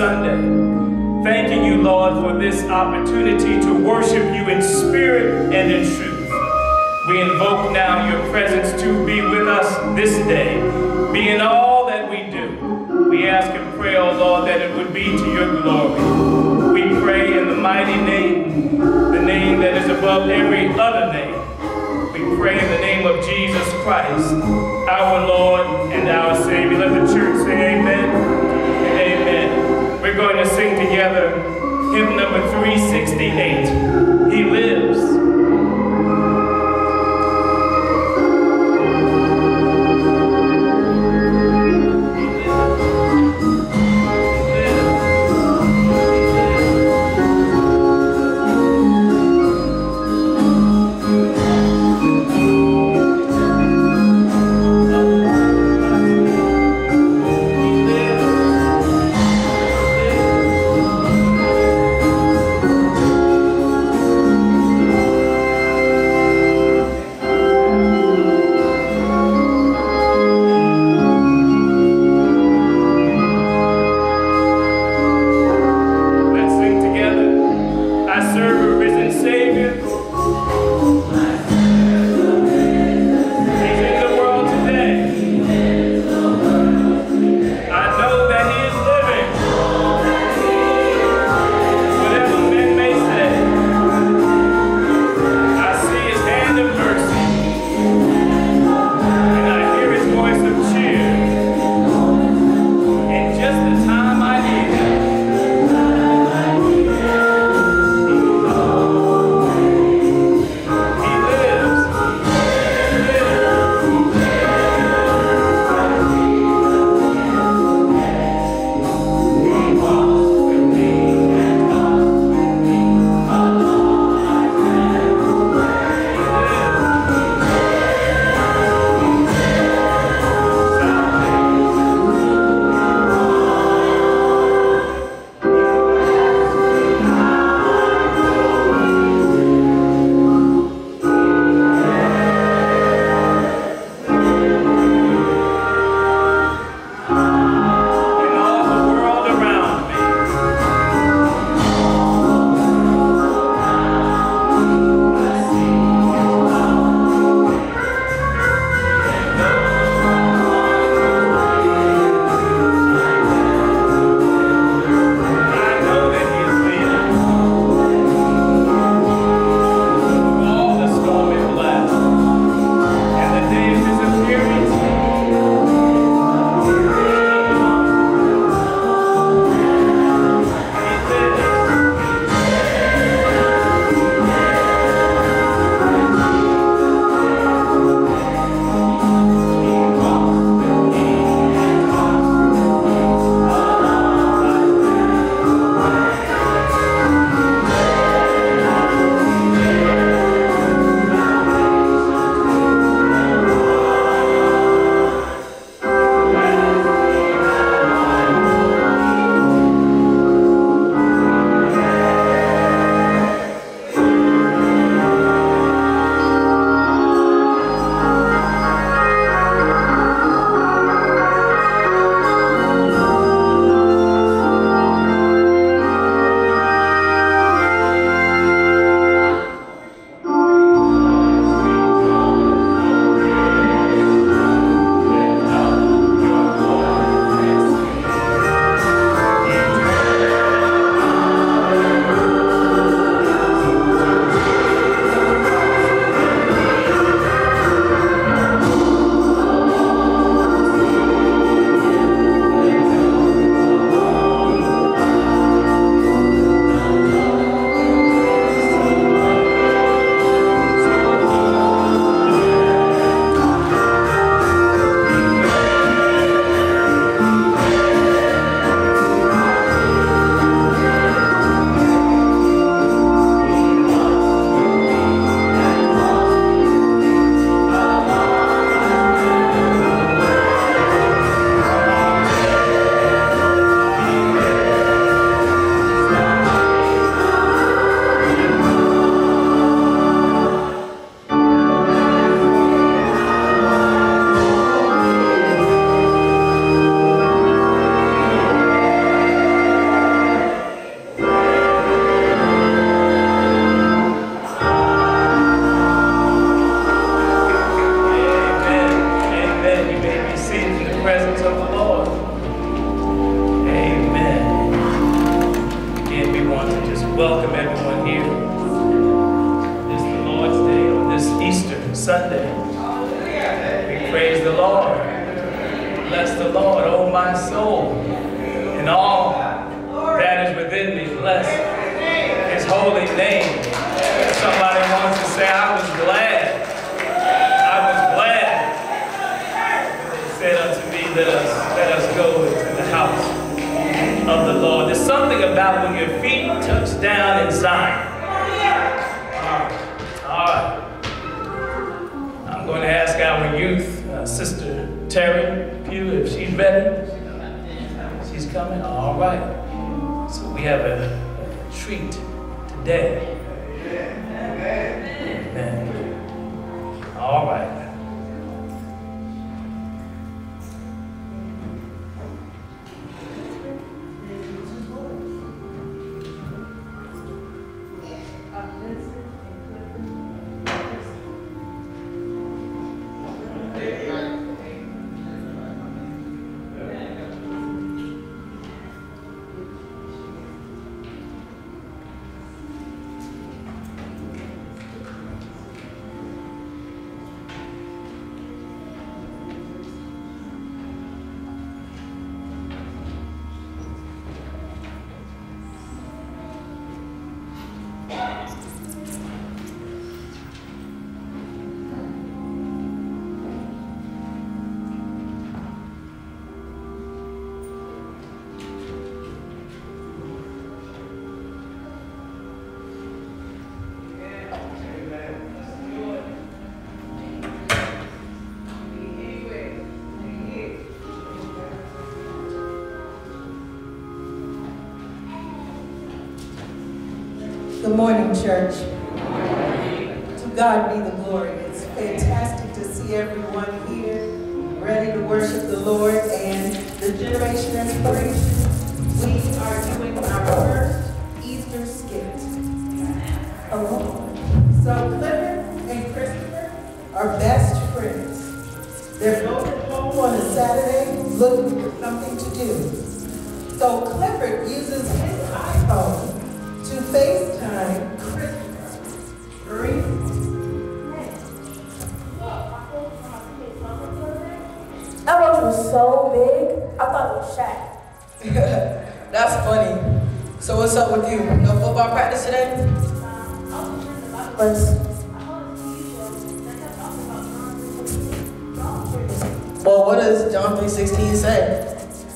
Sunday. Thanking you, Lord, for this opportunity to worship you in spirit and in truth. We invoke now your presence to be with us this day, be in all that we do. We ask and pray, oh Lord, that it would be to your glory. We pray in the mighty name, the name that is above every other name. We pray in the name of Jesus Christ, our Lord and our Savior. Let the church say amen and amen. We're going to sing together hymn number 368, He Lives. bless his holy name. Somebody wants to say, I was glad. I was glad. They said unto me, let us go into the house of the Lord. There's something about when your feet touch down in Zion. All right. I'm going to ask our youth, Sister Terry Pugh, if she's ready. She's coming? All right. So we have a treat today. Amen. All right. Good morning, church. To God be the glory. It's fantastic to see everyone here, ready to worship the Lord and the Generation Inspiration. We are doing our first Easter skit. So Clifford and Christopher are best friends. They're both at home on a Saturday looking for something to do. So Clifford uses his iPhone to FaceTime Christopher. That roach was so big, I thought it was Shaq. That's funny. So what's up with you? No football practice today? Well, what does John 3:16 say?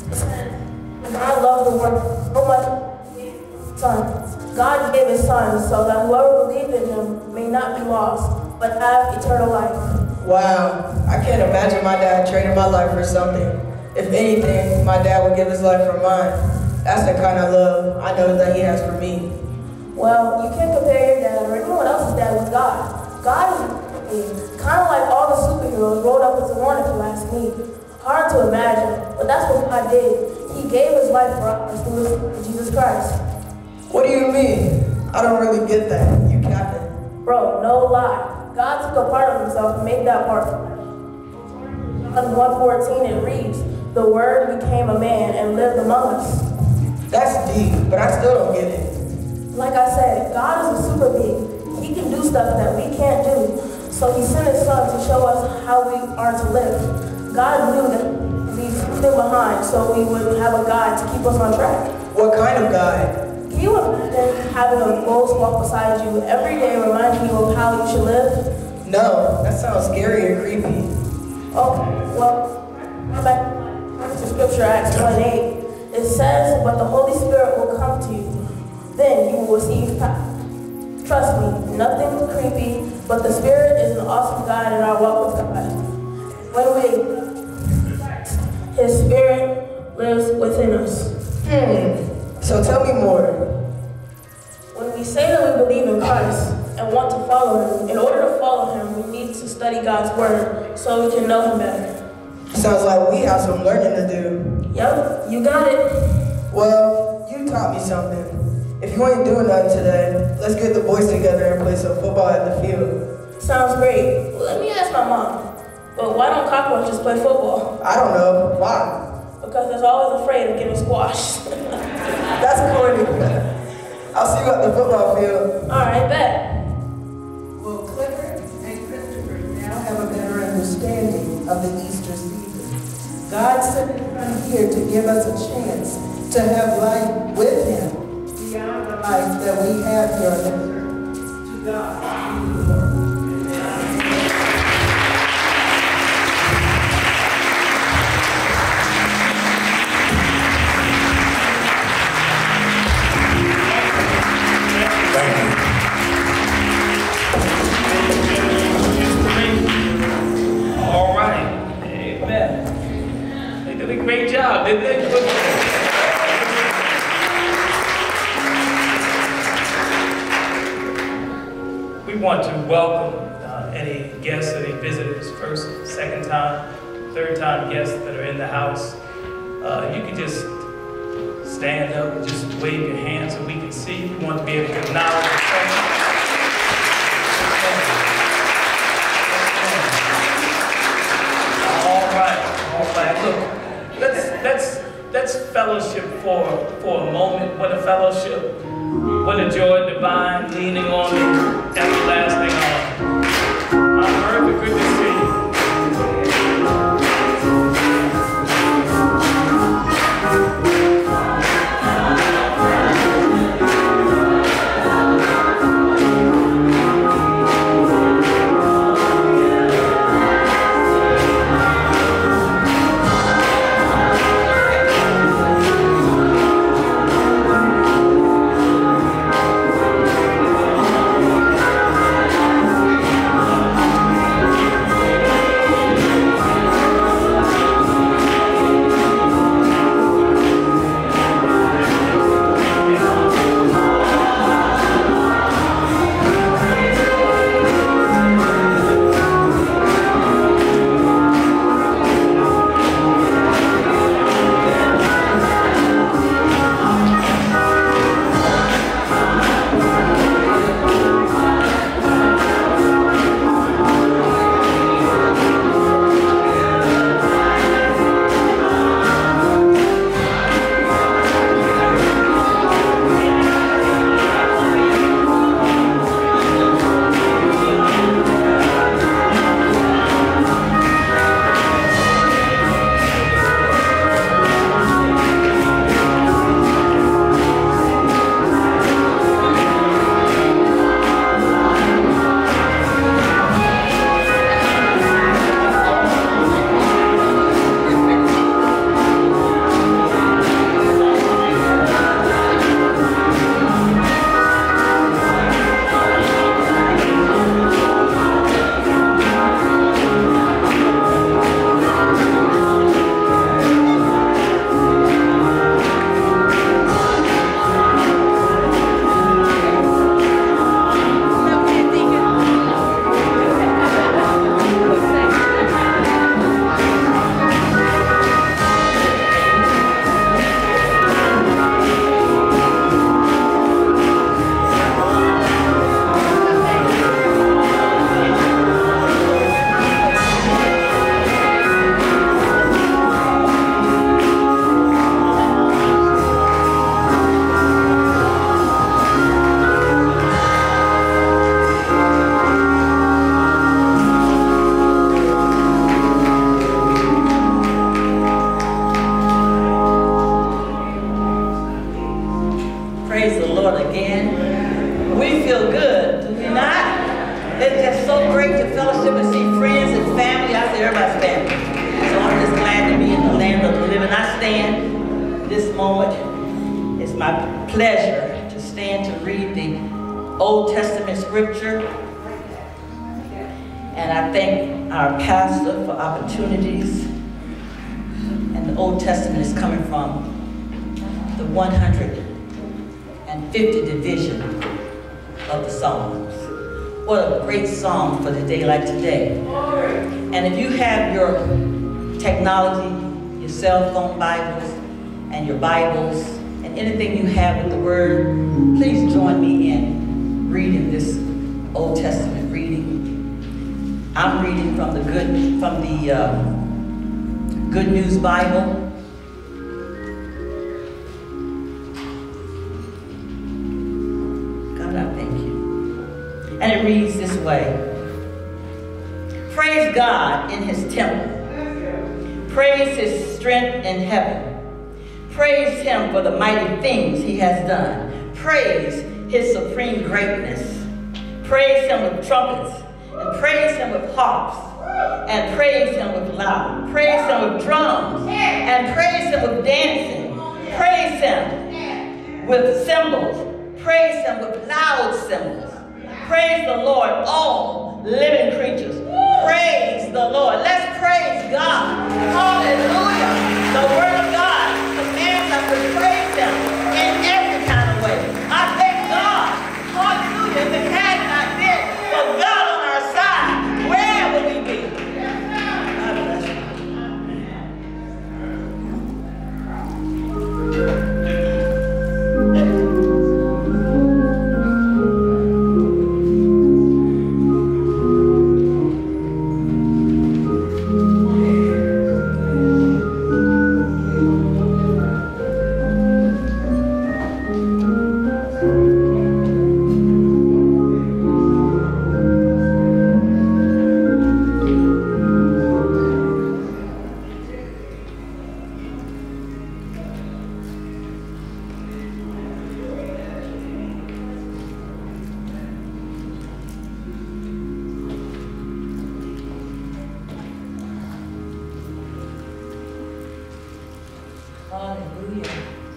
God loved the world so much, Son. God gave his Son so that whoever believed in him may not be lost, but have eternal life. Wow, I can't imagine my dad trading my life for something. If anything, my dad would give his life for mine. That's the kind of love I know that he has for me. Well, you can't compare your dad or anyone else's dad with God. God is kind of like all the superheroes rolled up into one, if you ask me. Hard to imagine, but that's what God did. He gave his life for us through Jesus Christ. What do you mean? I don't really get that. You captain. Bro, no lie. God took a part of himself and made that part. On 1:14 it reads, "The Word became a man and lived among us." That's deep, but I still don't get it. Like I said, God is a super being. He can do stuff that we can't do. So he sent his Son to show us how we are to live. God knew that we stood behind, so we would have a guide to keep us on track. What kind of guide? Can you imagine having a ghost walk beside you every day reminding you of how you should live? No, that sounds scary and creepy. Okay, well, back to Scripture, Acts 1:8. It says, "But the Holy Spirit will come to you. Then you will receive power." Trust me, nothing creepy, but the Spirit is an awesome guide in our walk with God. When his Spirit lives within us. So tell me more. When we say that we believe in Christ and want to follow him, in order to follow him, we need to study God's word so we can know him better. Sounds like we have some learning to do. Yep, you got it. Well, you taught me something. If you ain't doing nothing today, let's get the boys together and play some football at the field. Sounds great. Well, let me ask my mom. But why don't cockroaches play football? I don't know. Why? Because they're always afraid of getting squashed. That's corny. I'll see you at the football field. All right, bet. Well, Clifford and Christopher now have a better understanding of the Easter season. God sent his Son here to give us a chance to have life with him beyond life that we have here on this earth. To God be the glory. All right. Amen. They did a great job, didn't they? We want to welcome any guests, any visitors, first, second time, third time guests that are in the house. You can just stand up and just wave your hands so we can see. We want to be able to acknowledge the presence. All right. Look, let's fellowship for a moment. What a fellowship. What a joy divine, leaning on the everlasting arm. I'm Bertha, good to see you. Opportunities, and the Old Testament is coming from the 150th division of the Psalms. What a great psalm for the day like today. And if you have your technology, your cell phone Bibles, and your Bibles, and anything you have with the Word, please join me in reading this Old Testament reading. I'm reading from the Good News Bible. God, I thank you. And it reads this way. Praise God in his temple. Praise his strength in heaven. Praise him for the mighty things he has done. Praise his supreme greatness. Praise him with trumpets, and praise him with harps, and praise him with loud. Praise him with drums, and praise him with dancing. Praise him with cymbals. Praise him with loud cymbals. Praise the Lord, all living creatures. Praise the Lord. Let's praise God. Hallelujah. The word of God commands us to praise him in every kind of way. I thank God. Hallelujah. If it had not been for God on our side, where would we be? God bless you. Hallelujah.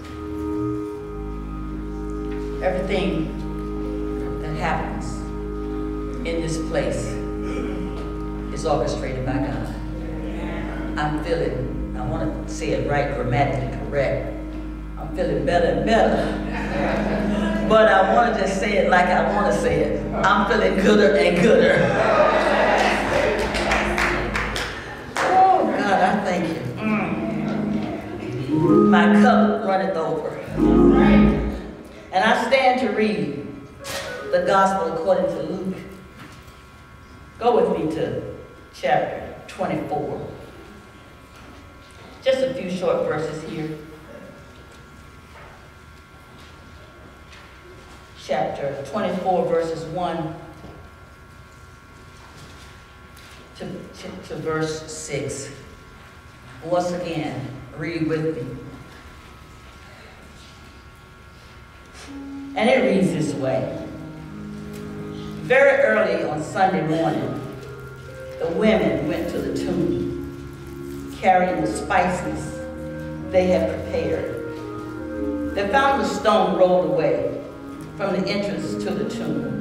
Everything that happens in this place is orchestrated by God. I'm feeling, I want to say it right, grammatically correct. I'm feeling better and better. But I want to just say it like I want to say it. I'm feeling gooder and gooder. Oh, God, I thank you. My cup runneth over. And I stand to read the gospel according to Luke. Go with me to chapter 24. Just a few short verses here. Chapter 24, verses 1 to verse 6. Once again, read with me. And it reads this way. Very early on Sunday morning, the women went to the tomb, carrying the spices they had prepared. They found the stone rolled away from the entrance to the tomb.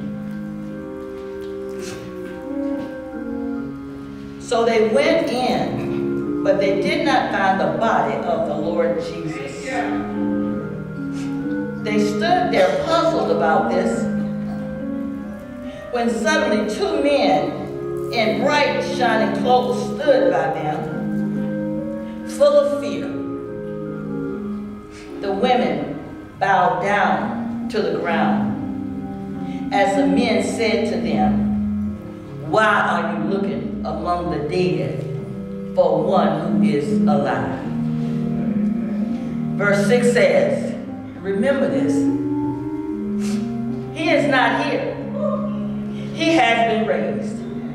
So they went in, but they did not find the body of the Lord Jesus. They stood there puzzled about this, when suddenly two men in bright shining clothes stood by them, full of fear. The women bowed down to the ground as the men said to them, "Why are you looking among the dead for one who is alive?" Verse 6 says, remember this, he is not here. He has been raised.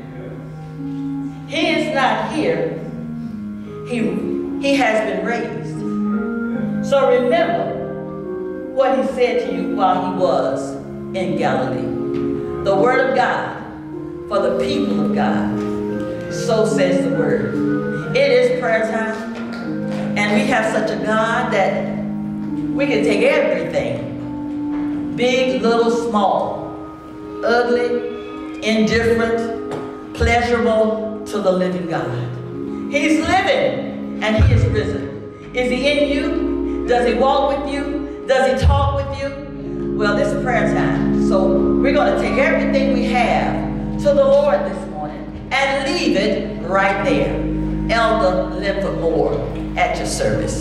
He is not here. He has been raised. So remember what he said to you while he was in Galilee. The word of God for the people of God. So says the word. It is prayer time. And we have such a God that we can take everything, big, little, small, ugly, indifferent, pleasurable, to the living God. He's living and he is risen. Is he in you? Does he walk with you? Does he talk with you? Well, this is prayer time. So we're going to take everything we have to the Lord this morning and leave it right there. Elder Linford Moore at your service.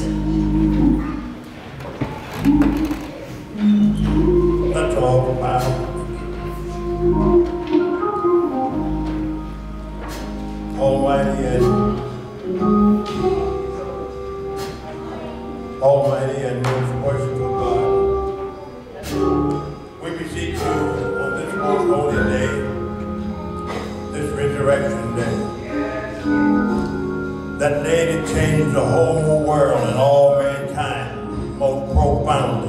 Let's all bow. Almighty and most worshipful God, we beseech you on this most holy day, this resurrection day, that day that changed the whole world and all mankind. profoundly.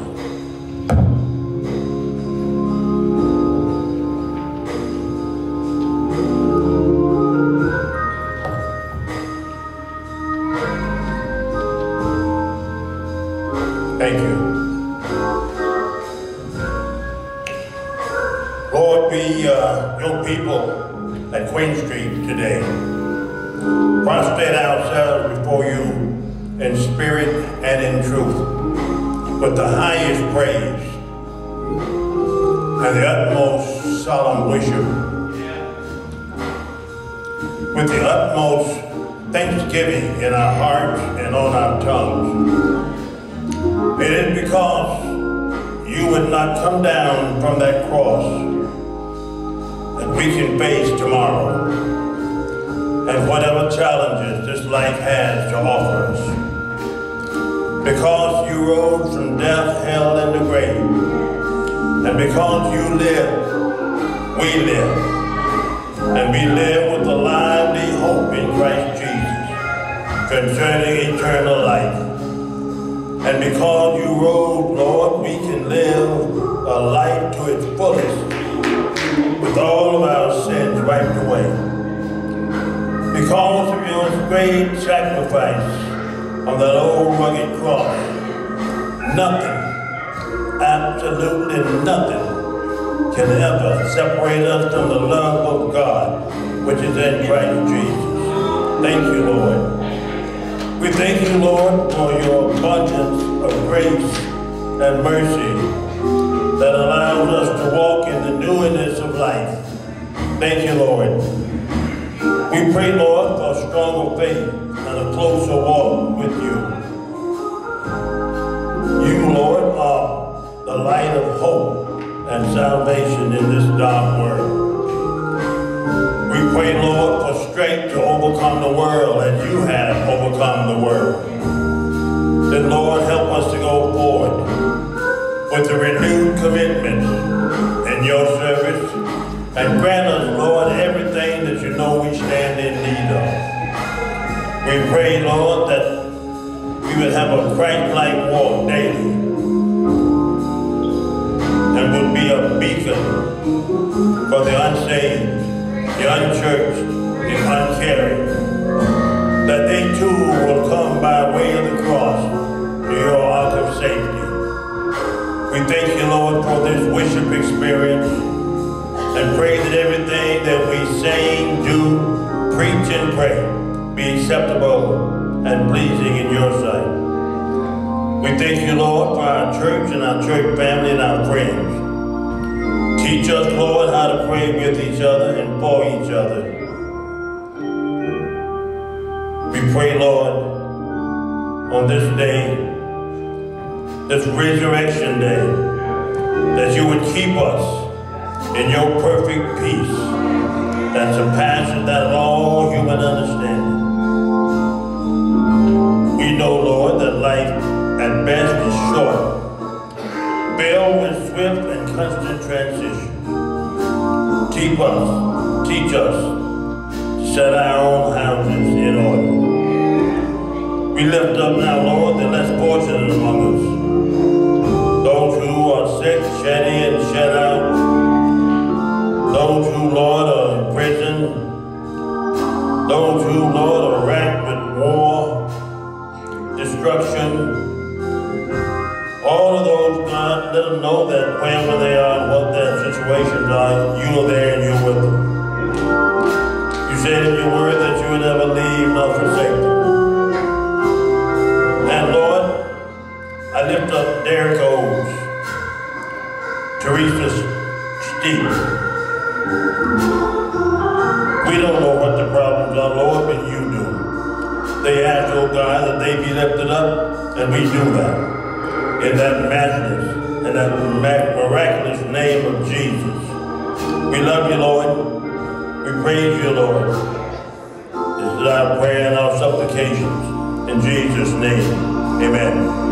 Thank you. Lord, we, your people at Queen Street today, prostrate ourselves before you in spirit and in truth, with the highest praise and the utmost solemn worship, with the utmost thanksgiving in our hearts and on our tongues. It is because you would not come down from that cross that we can face tomorrow and whatever challenges this life has to offer us. Because you rose from death, hell, and the grave, and because you live, we live, and we live with a lively hope in Christ Jesus concerning eternal life. And because you rose, Lord, we can live a life to its fullest with all of our sins wiped away. Because of your great sacrifice on that old rugged cross, nothing, absolutely nothing, can ever separate us from the love of God, which is in Christ Jesus. Thank you, Lord. We thank you, Lord, for your abundance of grace and mercy that allows us to walk in the newness of life. Thank you, Lord. We pray, Lord, for a stronger faith and a closer walk with you. You, Lord, are the light of hope and salvation in this dark world. We pray, Lord, for strength to overcome the world as you have overcome the world. Then, Lord, help us to go forward with a renewed commitment in your service, and grant us, Lord, everything that you know we stand in need of. We pray, Lord, that we would have a Christ-like walk daily and would be a beacon for the unsaved, the unchurched, the uncaring, that they too will come by way of the cross to your ark of safety. We thank you, Lord, for this worship experience, and pray that everything that we sing, do, preach, and pray be acceptable and pleasing in your sight. We thank you, Lord, for our church and our church family and our friends. Teach us, Lord, how to pray with each other and for each other. We pray, Lord, on this day, this resurrection day, that you would keep us in your perfect peace that surpasses that of all human understanding. We know, Lord, that life at best is short, filled with swift and constant transition. Teach us to set our own houses in order. We lift up now, Lord, the less fortunate among us. Those who are sick, shed in, shed out. Those who, Lord, are in prison. Those who, Lord, are racked with war, destruction. All of those, God, let them know that wherever they are and what their situations are, you are there and you're with them. You said in your word that you would never leave nor forsake them. And Lord, I lift up Derek O's, Teresa Steele. We don't know what the problems are, Lord, but you do. They ask, oh God, that they be lifted up, and we do that. In that matchless and that miraculous name of Jesus. We love you, Lord. We praise you, Lord. This is our prayer and our supplications. In Jesus' name, amen.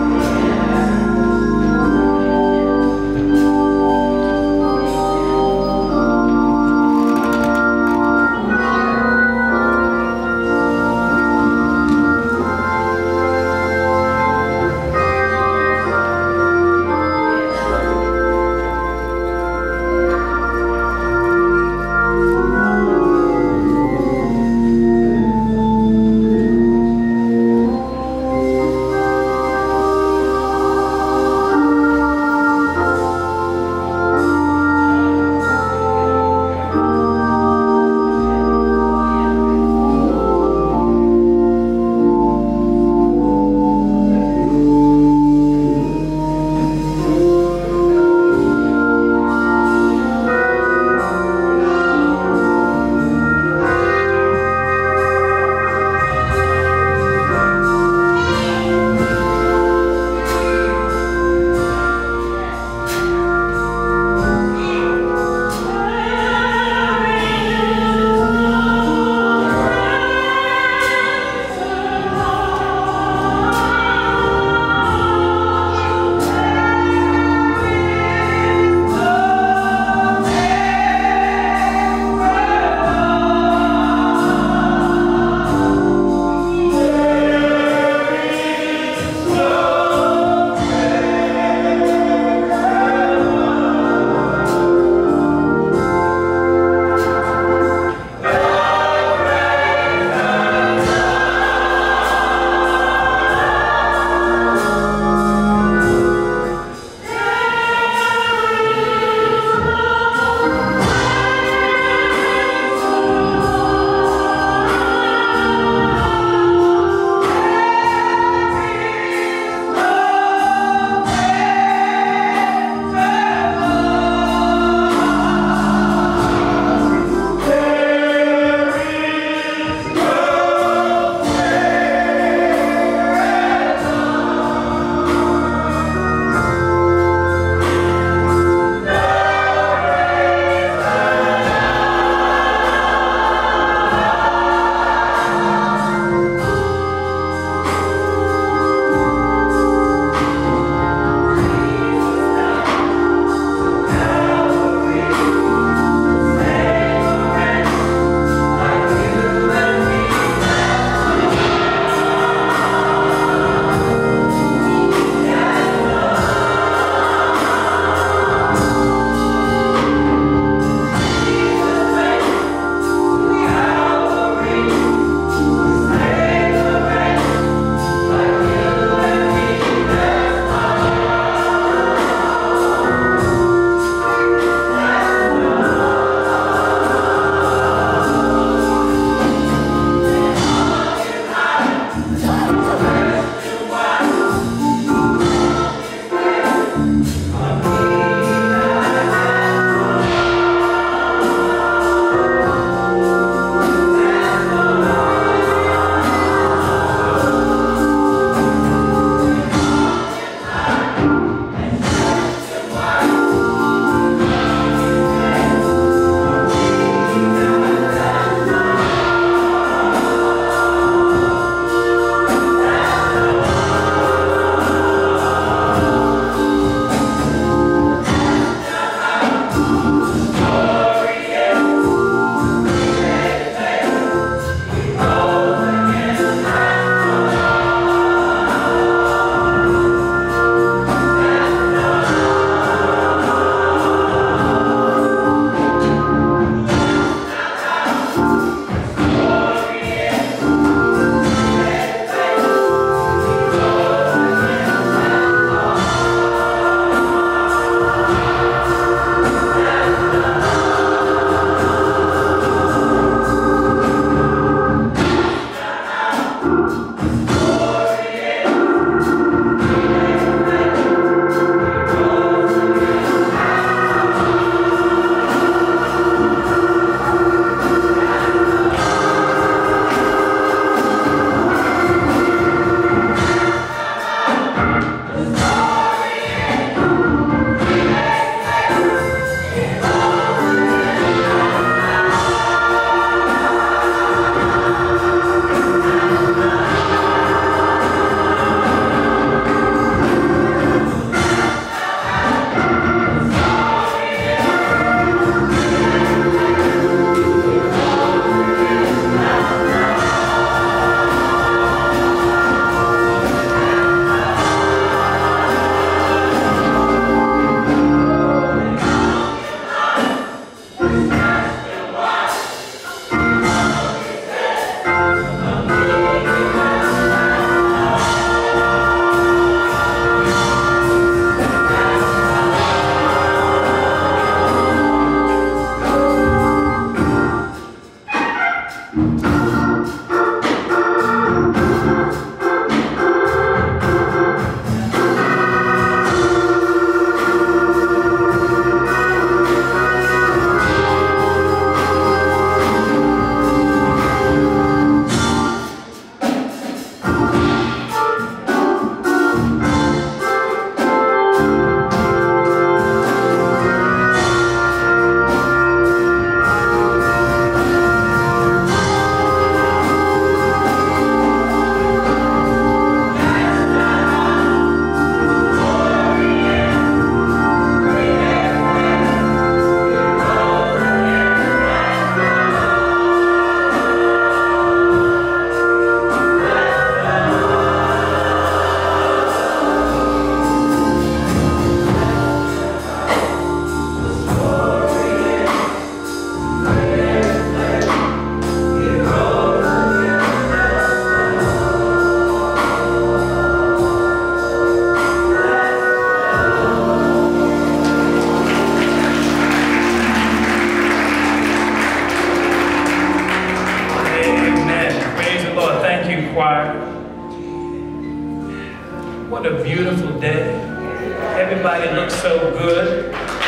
beautiful day. Everybody looks so good.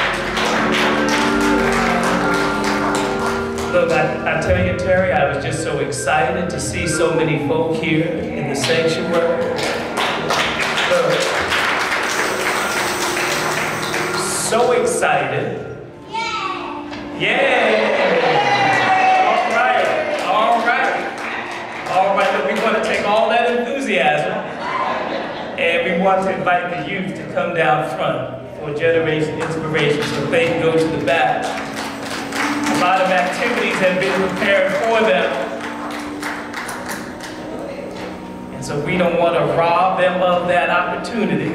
Look, I tell you, Terry, I was just so excited to see so many folk here in the sanctuary. Look, so excited. Yeah! All right, look, we're going to take all that enthusiasm and we want to invite the youth to come down front for Generation Inspiration so they can go to the back. A lot of activities have been prepared for them. And so we don't want to rob them of that opportunity.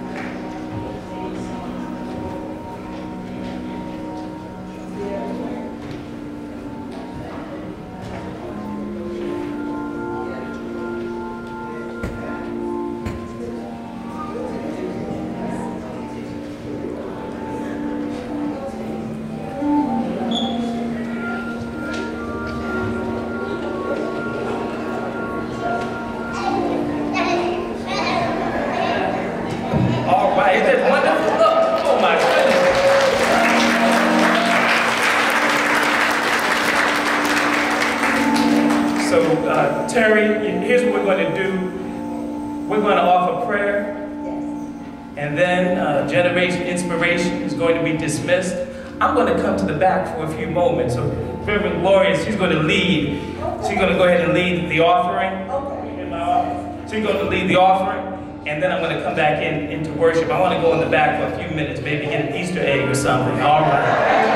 Terry, here's what we're going to do. We're going to offer prayer, and then Generation Inspiration is going to be dismissed. I'm going to come to the back for a few moments. So Reverend Gloria, she's going to lead. She's going to go ahead and lead the offering. She's going to lead the offering, and then I'm going to come back into worship. I want to go in the back for a few minutes, maybe get an Easter egg or something. All right.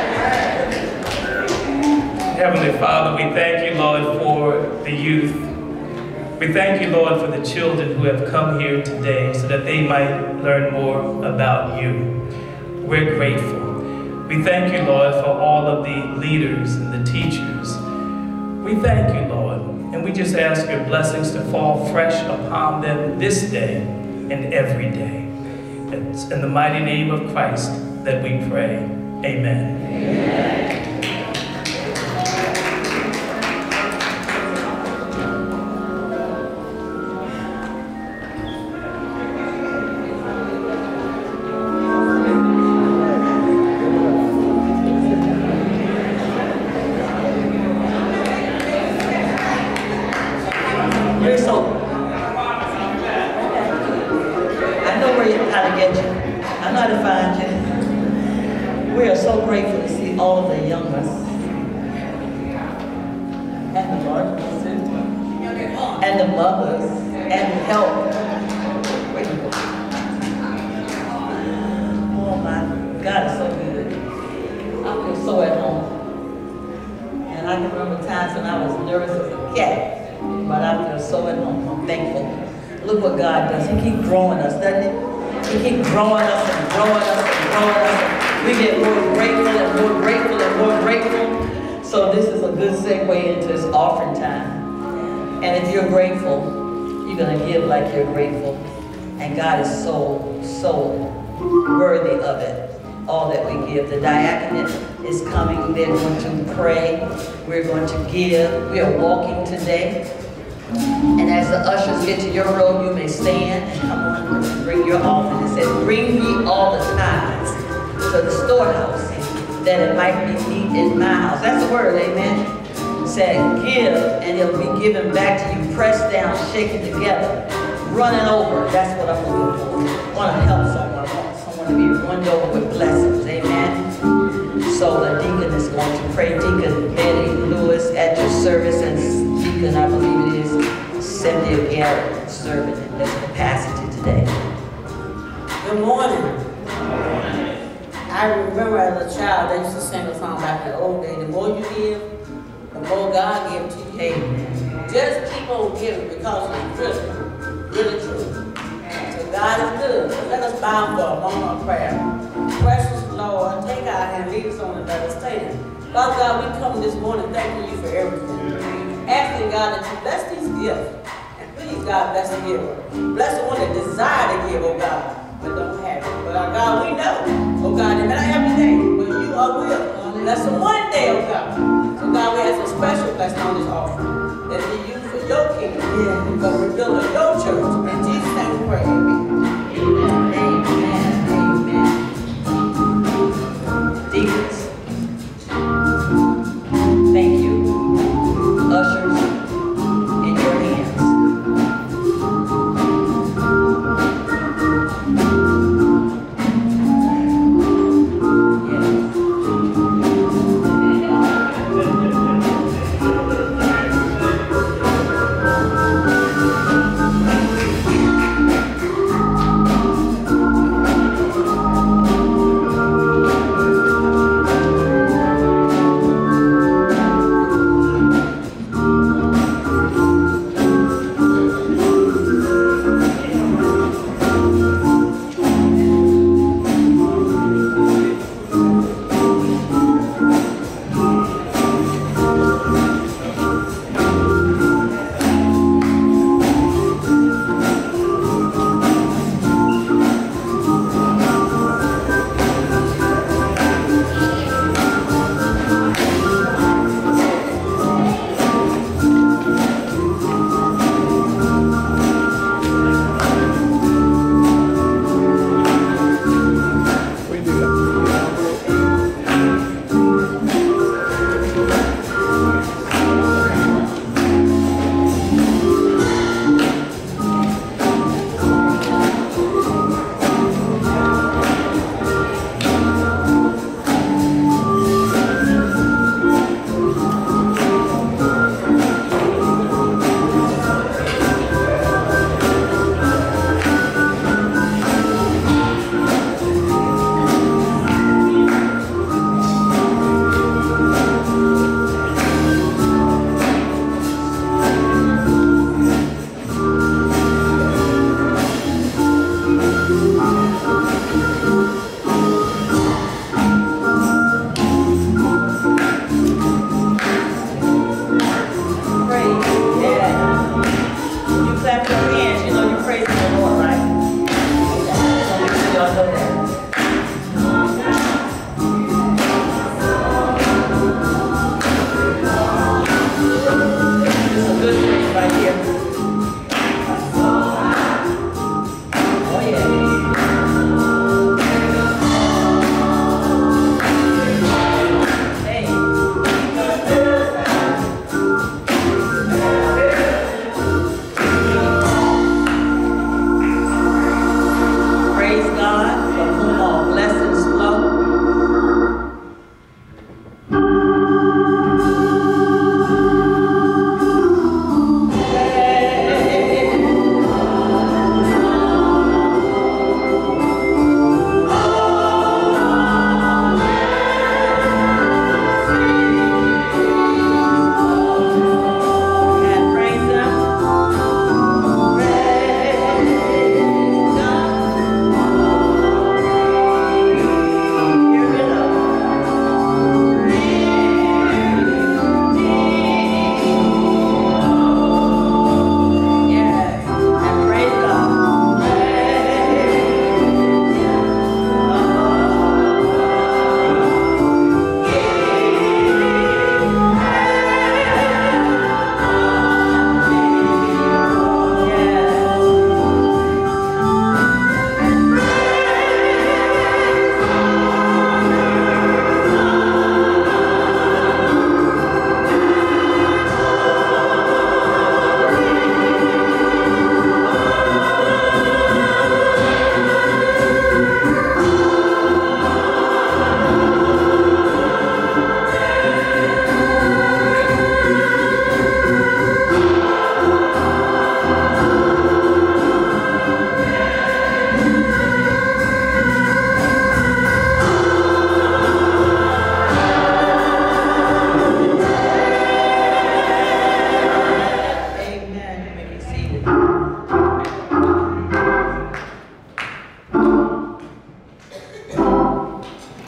Heavenly Father, we thank you, Lord, for the youth. We thank you, Lord, for the children who have come here today so that they might learn more about you. We're grateful. We thank you, Lord, for all of the leaders and the teachers. We thank you, Lord, and we just ask your blessings to fall fresh upon them this day and every day. It's in the mighty name of Christ that we pray. Amen. Amen. Like you're grateful, and God is so worthy of it, all that we give. The diaconate is coming. They're going to pray. We're going to give. We are walking today, and as the ushers get to your row, you may stand and come on and bring your offering. It says, bring me all the tithes to the storehouse, that it might be meat in my house. That's the word, amen. Say, give, and it'll be given back to you, pressed down, shaken together, running over. That's what I'm looking for. I want to help someone. I want someone to be runned over with blessings, amen. So the deacon is going to pray. Deacon Betty Lewis at your service, and Deacon, I believe it is, Cynthia Garrett, serving in this capacity today. Good morning. I remember as a child, they used to sing a song back in the old days. The more you give, the more God gives to you. Amen. Just keep on giving because it's really true. So God is good. So let us bow for a moment of prayer. Precious Lord, take our hand, lead us on another stand. Father God, we come this morning thanking you for everything. Asking God that you bless these gifts. And please, God, bless the giver. Bless the one that desire to give, oh God, but don't have it. But God, we know, oh God, they may not have today, but you are will. Bless them one day, oh God. So God, we ask a special blessing on this offering. That be used for your kingdom, for rebuilding your church. In Jesus' name we pray, amen.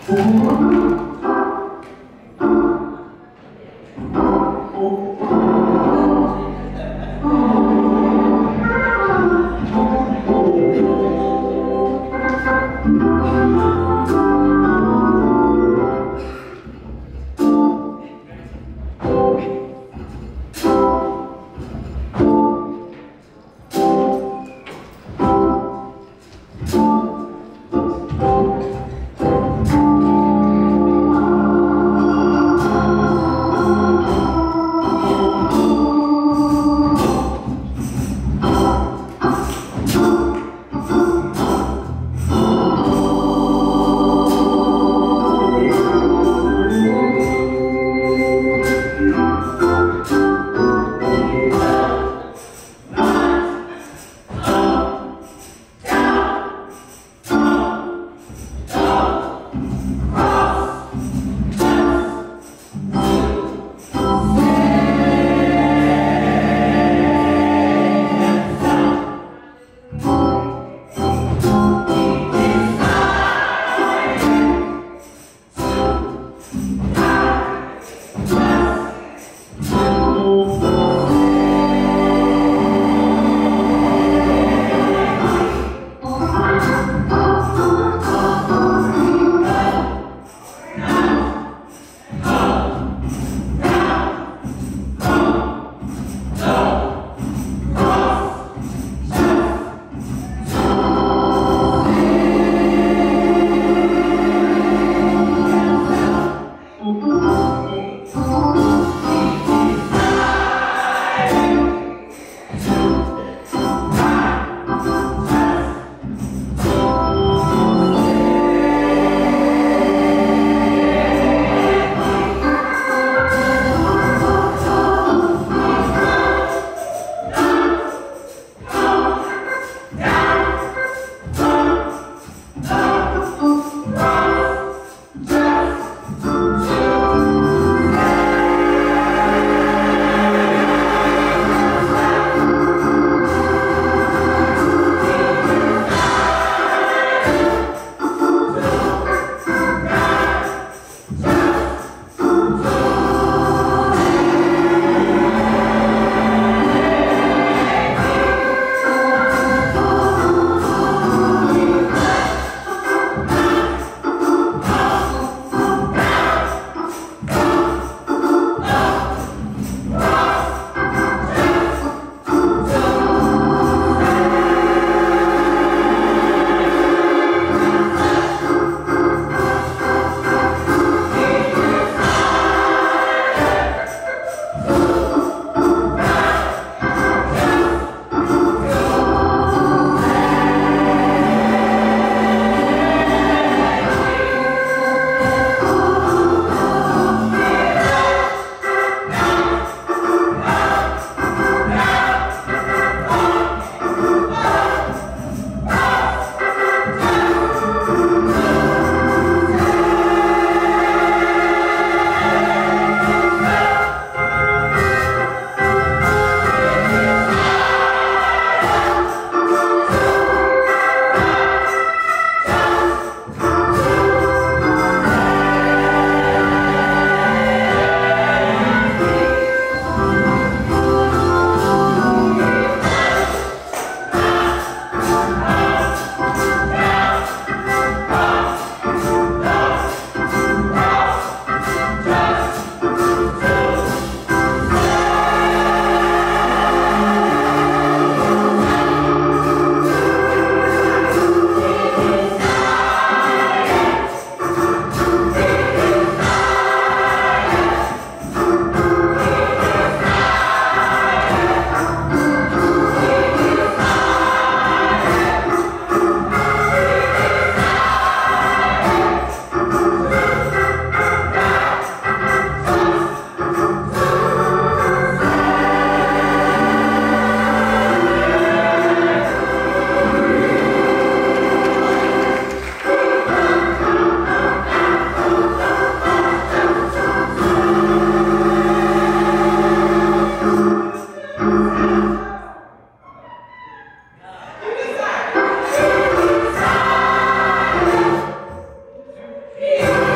Yeah.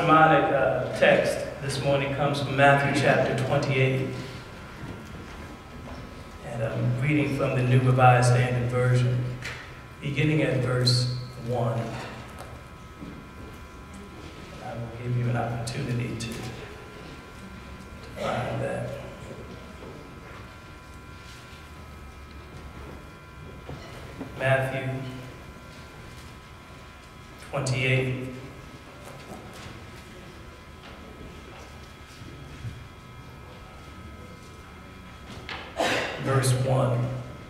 sermonic text this morning comes from Matthew chapter 28. And I'm reading from the New Revised Standard Version, beginning at verse 1. I will give you an opportunity to find that. Matthew 28. Verse 1.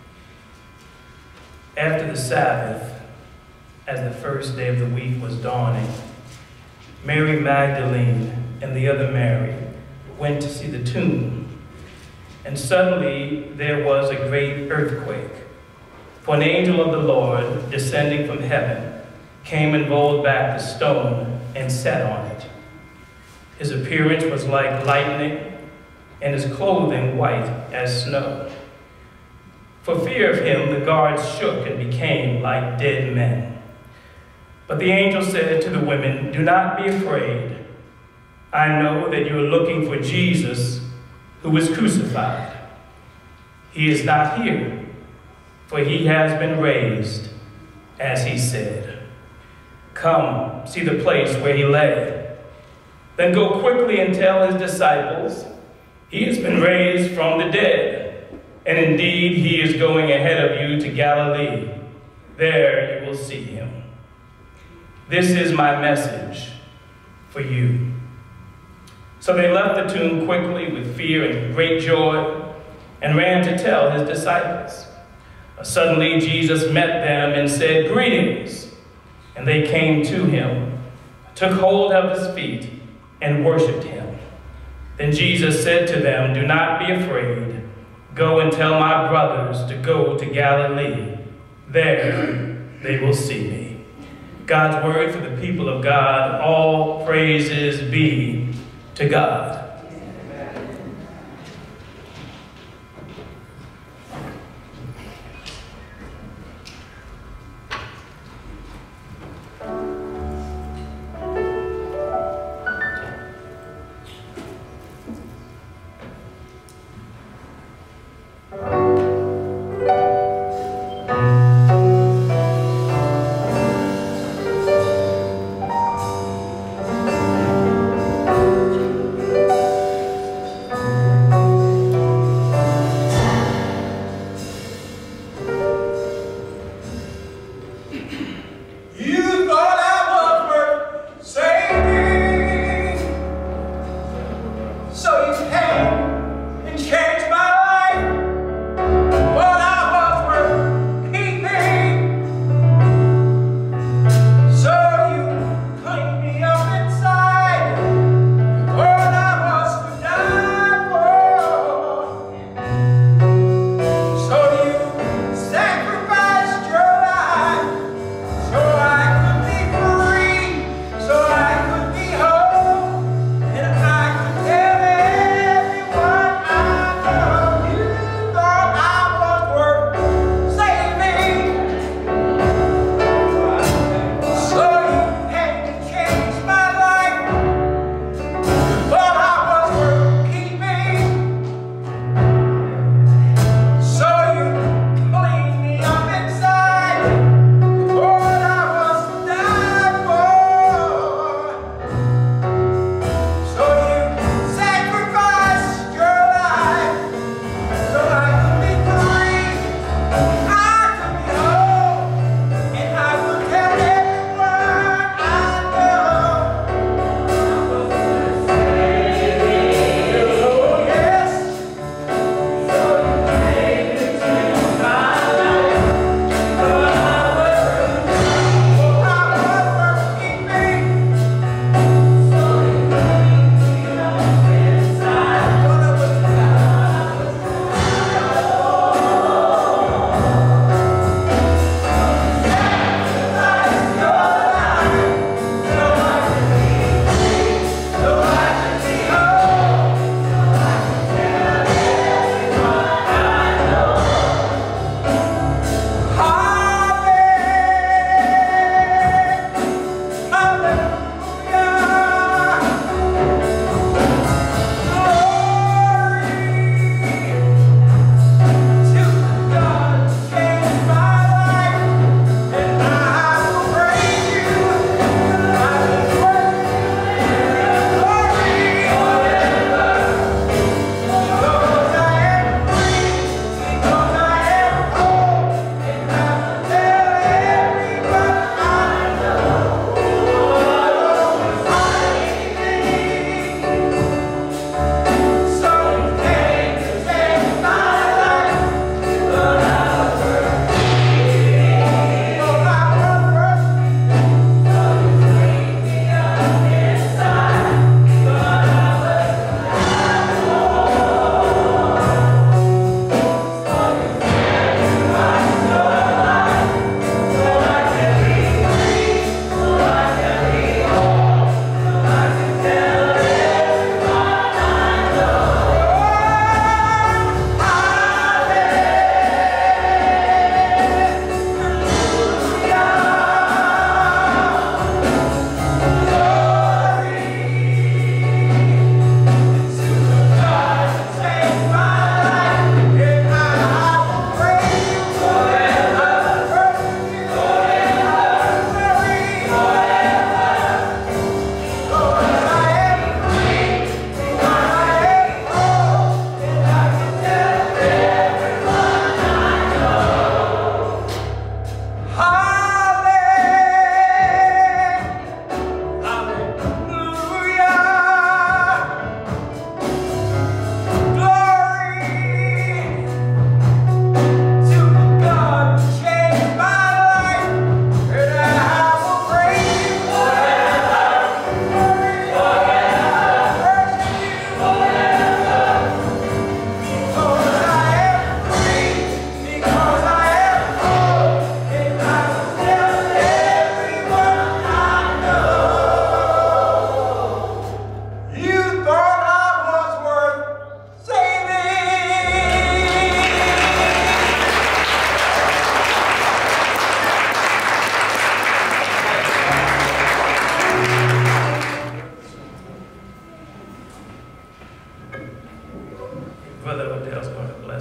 After the Sabbath, as the first day of the week was dawning, Mary Magdalene and the other Mary went to see the tomb. And suddenly there was a great earthquake. For an angel of the Lord, descending from heaven, came and rolled back the stone and sat on it. His appearance was like lightning, and his clothing white as snow. For fear of him, the guards shook and became like dead men. But the angel said to the women, "Do not be afraid. I know that you are looking for Jesus, who was crucified. He is not here, for he has been raised, as he said. Come, see the place where he lay. Then go quickly and tell his disciples, he has been raised from the dead. And indeed, he is going ahead of you to Galilee. There you will see him. This is my message for you." So they left the tomb quickly with fear and great joy and ran to tell his disciples. Suddenly Jesus met them and said, "Greetings." And they came to him, took hold of his feet, and worshipped him. Then Jesus said to them, "Do not be afraid. Go and tell my brothers to go to Galilee. There they will see me." God's word for the people of God. All praises be to God.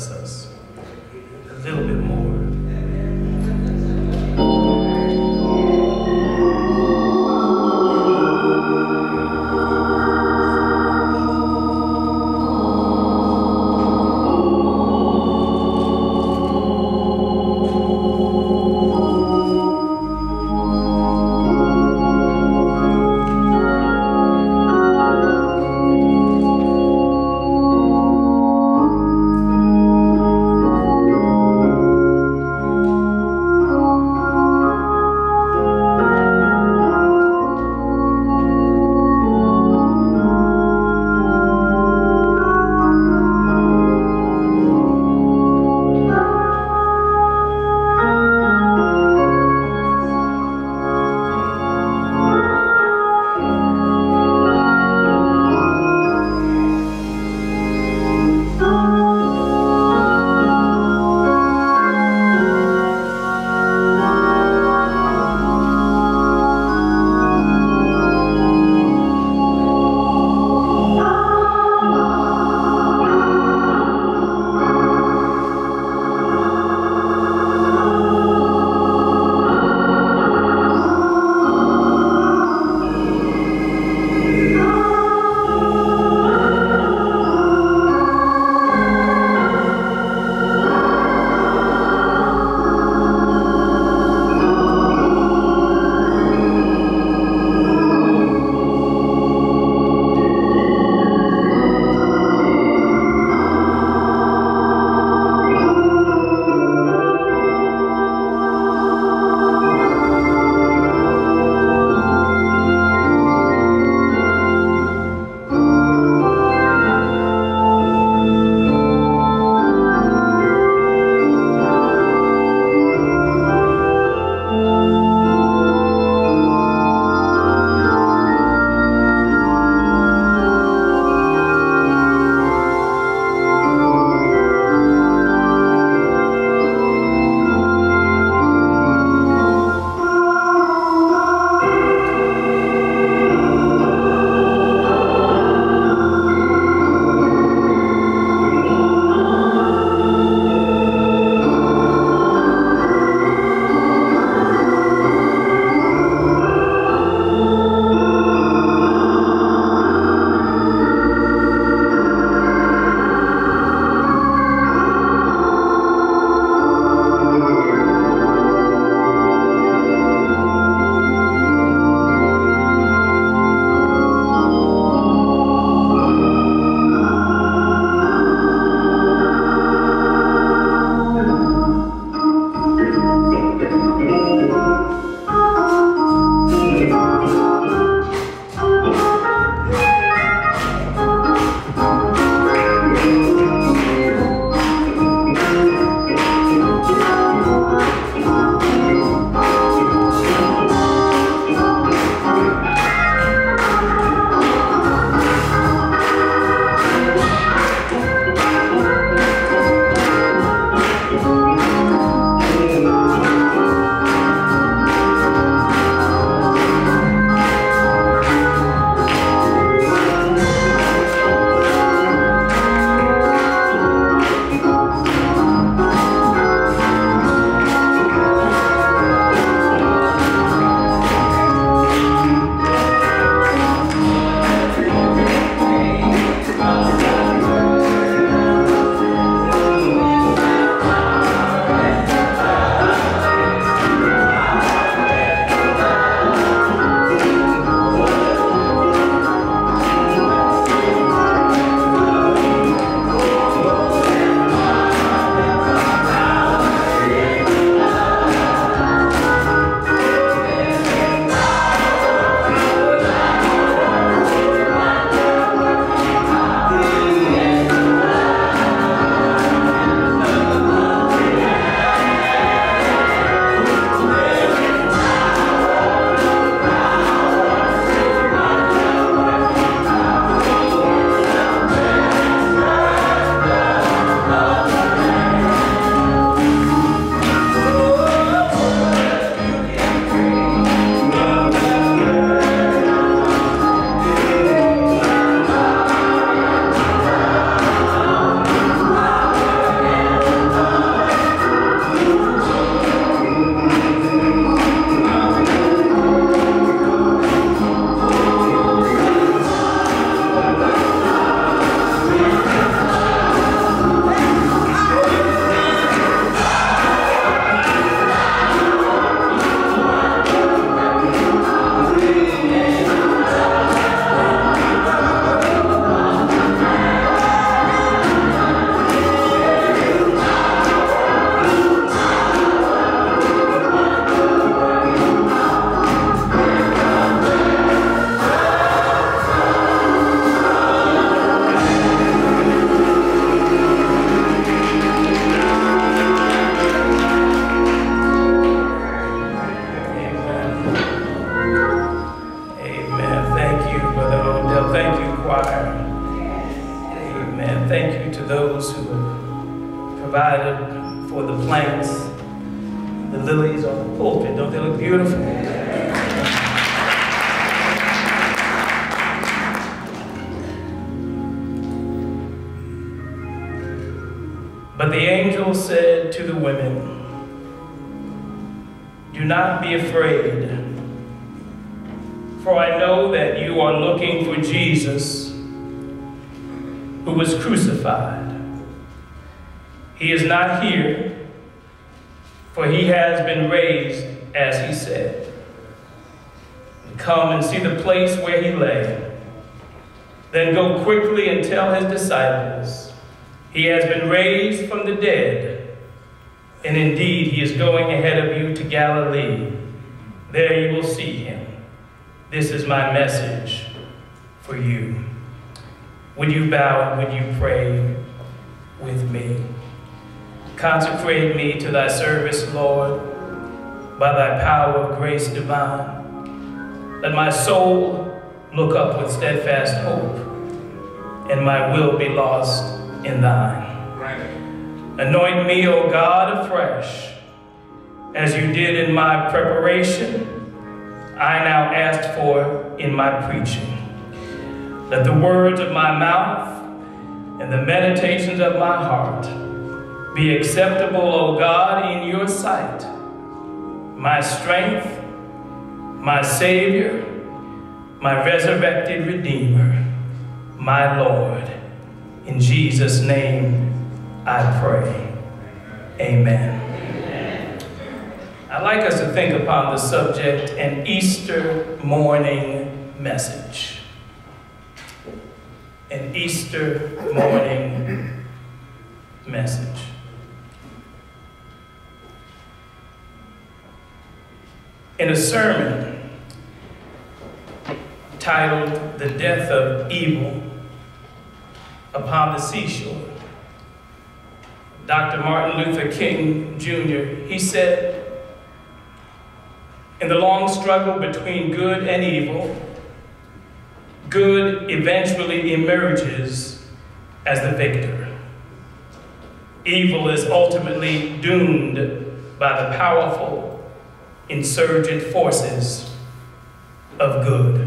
bless us a little bit more. provided for the plants, the lilies on the pulpit. Don't they look beautiful? But the angel said to the women, "Do not be afraid, for I know that you are looking for Jesus, who was crucified. He is not here, for he has been raised, as he said. Come and see the place where he lay. Then go quickly and tell his disciples, he has been raised from the dead, and indeed he is going ahead of you to Galilee. There you will see him. This is my message for you." Would you bow and would you pray with me? Consecrate me to thy service, Lord, by thy power of grace divine. Let my soul look up with steadfast hope, and my will be lost in thine. Anoint me, O God, afresh, as you did in my preparation, I now asked for in my preaching. Let the words of my mouth and the meditations of my heart be acceptable, O God, in your sight, my strength, my Savior, my resurrected Redeemer, my Lord. In Jesus' name I pray. Amen. I'd like us to think upon the subject, an Easter morning message. An Easter morning message. In a sermon titled "The Death of Evil Upon the Seashore," Dr. Martin Luther King Jr., he said, "In the long struggle between good and evil, good eventually emerges as the victor. Evil is ultimately doomed by the powerful insurgent forces of good."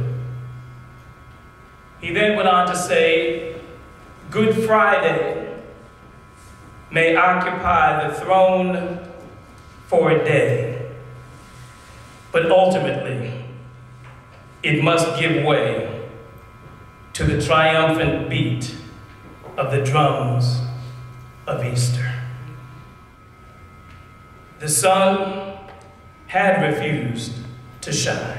He then went on to say, "Good Friday may occupy the throne for a day, but ultimately it must give way to the triumphant beat of the drums of Easter." The sun had refused to shine.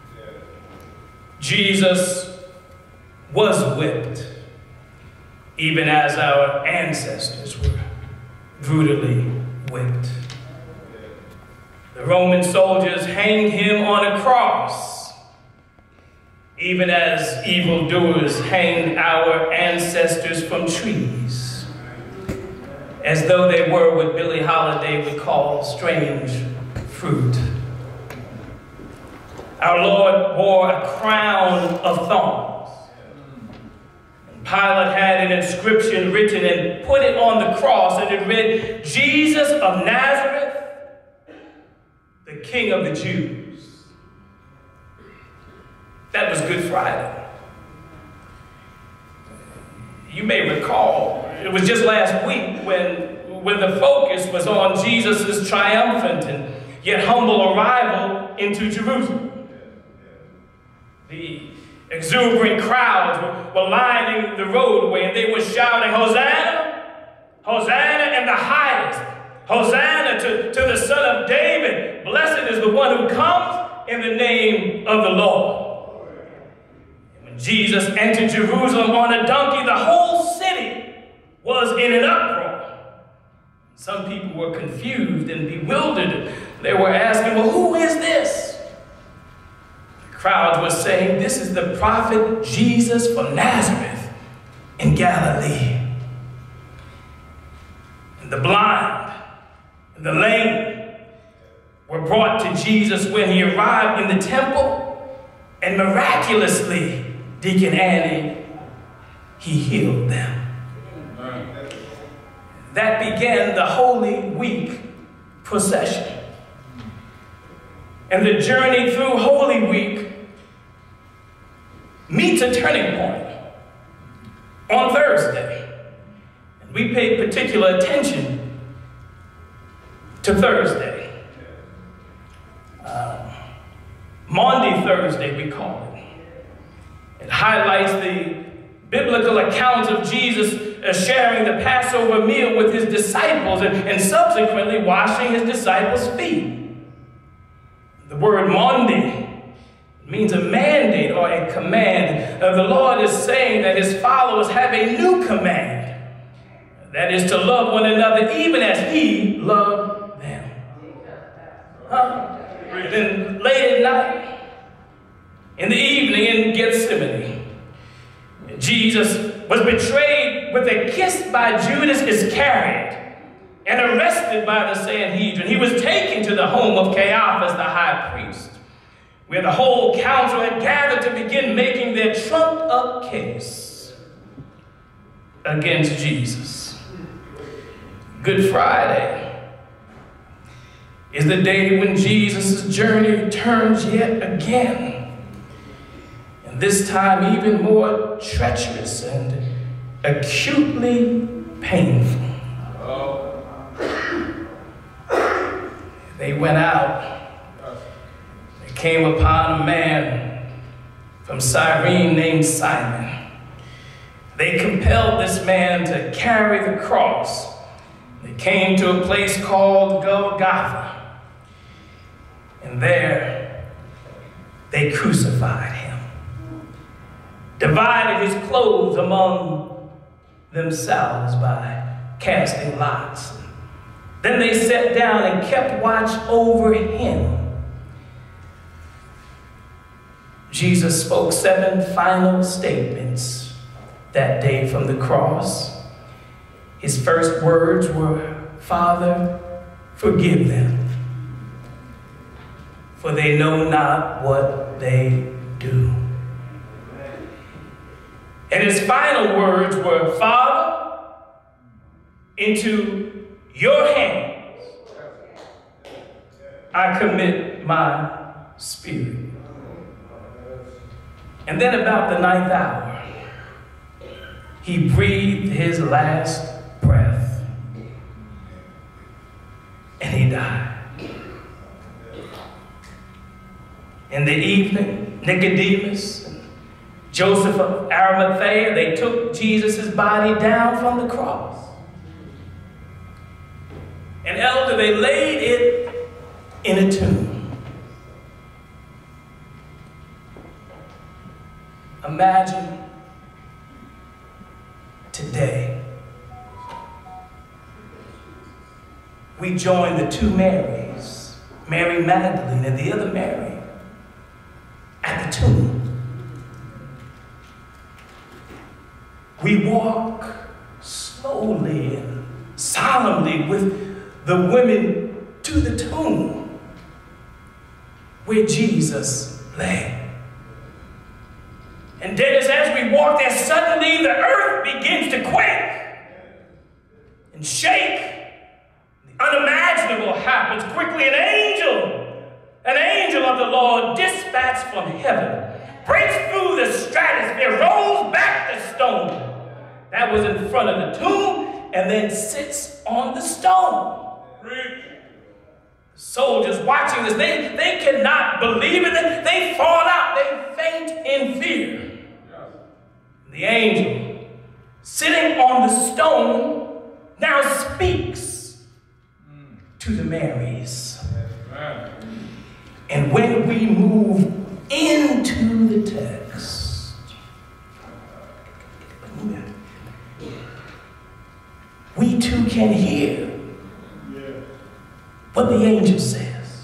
Jesus was whipped, even as our ancestors were brutally whipped. The Roman soldiers hanged him on a cross, even as evildoers hanged our ancestors from trees, as though they were what Billie Holiday would call strange fruit. Our Lord wore a crown of thorns. Pilate had an inscription written and put it on the cross, and it read, "Jesus of Nazareth, the King of the Jews." That was Good Friday. You may recall, it was just last week when the focus was on Jesus' triumphant and yet humble arrival into Jerusalem. The exuberant crowds were lining the roadway, and they were shouting, "Hosanna! Hosanna in the highest! Hosanna to the Son of David! Blessed is the one who comes in the name of the Lord." And when Jesus entered Jerusalem on a donkey, the whole city was in an uproar. Some people were confused and bewildered. They were asking, "Well, who is this?" Crowds were saying, "This is the prophet Jesus from Nazareth in Galilee." And the blind and the lame were brought to Jesus when he arrived in the temple, and miraculously, Deacon Annie, he healed them. that began the Holy Week procession. And the journey through Holy Week meets a turning point on Thursday. And we paid particular attention to Thursday. Maundy Thursday, we call it. It highlights the biblical accounts of Jesus sharing the Passover meal with his disciples and subsequently washing his disciples' feet. The word Maundy means a mandate or a command. The Lord is saying that his followers have a new command. That is to love one another even as he loved them. And then late at night, in the evening in Gethsemane, Jesus was betrayed with a kiss by Judas Iscariot and arrested by the Sanhedrin. He was taken to the home of Caiaphas, the high priest, where the whole council had gathered to begin making their trumped-up case against Jesus. Good Friday is the day when Jesus' journey turns yet again, and this time even more treacherous and acutely painful. They went out. They came upon a man from Cyrene named Simon. They compelled this man to carry the cross. They came to a place called Golgotha. And there, they crucified him, divided his clothes among themselves by casting lots. Then they sat down and kept watch over him. Jesus spoke 7 final statements that day from the cross. His first words were, "Father, forgive them, for they know not what they do." And his final words were, "Father, into your hands I commit my spirit." And then about the 9th hour, he breathed his last breath and he died. In the evening, Nicodemus and Joseph of Arimathea, they took Jesus' body down from the cross. And elder, they laid it in a tomb. Imagine today we join the 2 Marys, Mary Magdalene and the other Mary, at the tomb. We walk slowly and solemnly with the women to the tomb where Jesus lay. And Dennis, as we walk there, suddenly the earth begins to quake and shake. The unimaginable happens quickly. An angel of the Lord dispatched from heaven, breaks through the stratosphere, rolls back the stone that was in front of the tomb, and then sits on the stone. Soldiers watching this, they cannot believe it. They fall out, they faint in fear. The angel, sitting on the stone, now speaks to the Marys. And when we move into the text, we too can hear what the angel says.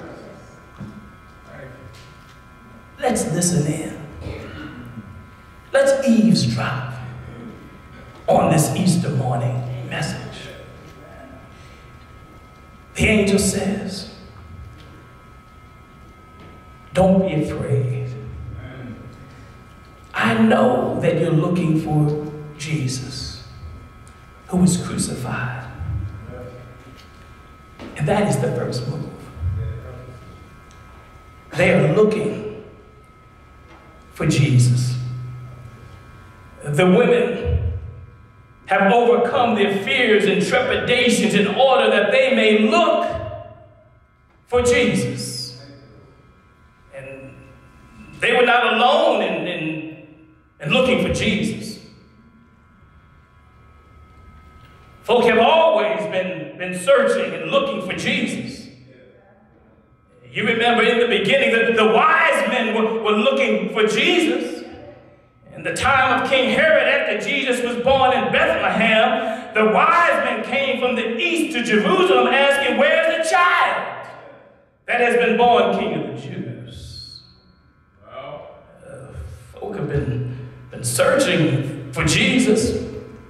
Let's listen in. Let's eavesdrop on this Easter morning message. The angel says, "Don't be afraid. I know that you're looking for Jesus, who was crucified. And that is the first move. They are looking for Jesus. The women have overcome their fears and trepidations in order that they may look for Jesus. And they were not alone in looking for Jesus. Folk have always been searching and looking for Jesus. You remember in the beginning that the wise men were looking for Jesus. In the time of King Herod, after Jesus was born in Bethlehem, the wise men came from the east to Jerusalem asking, where's the child that has been born King of the Jews? Folk have been searching for Jesus.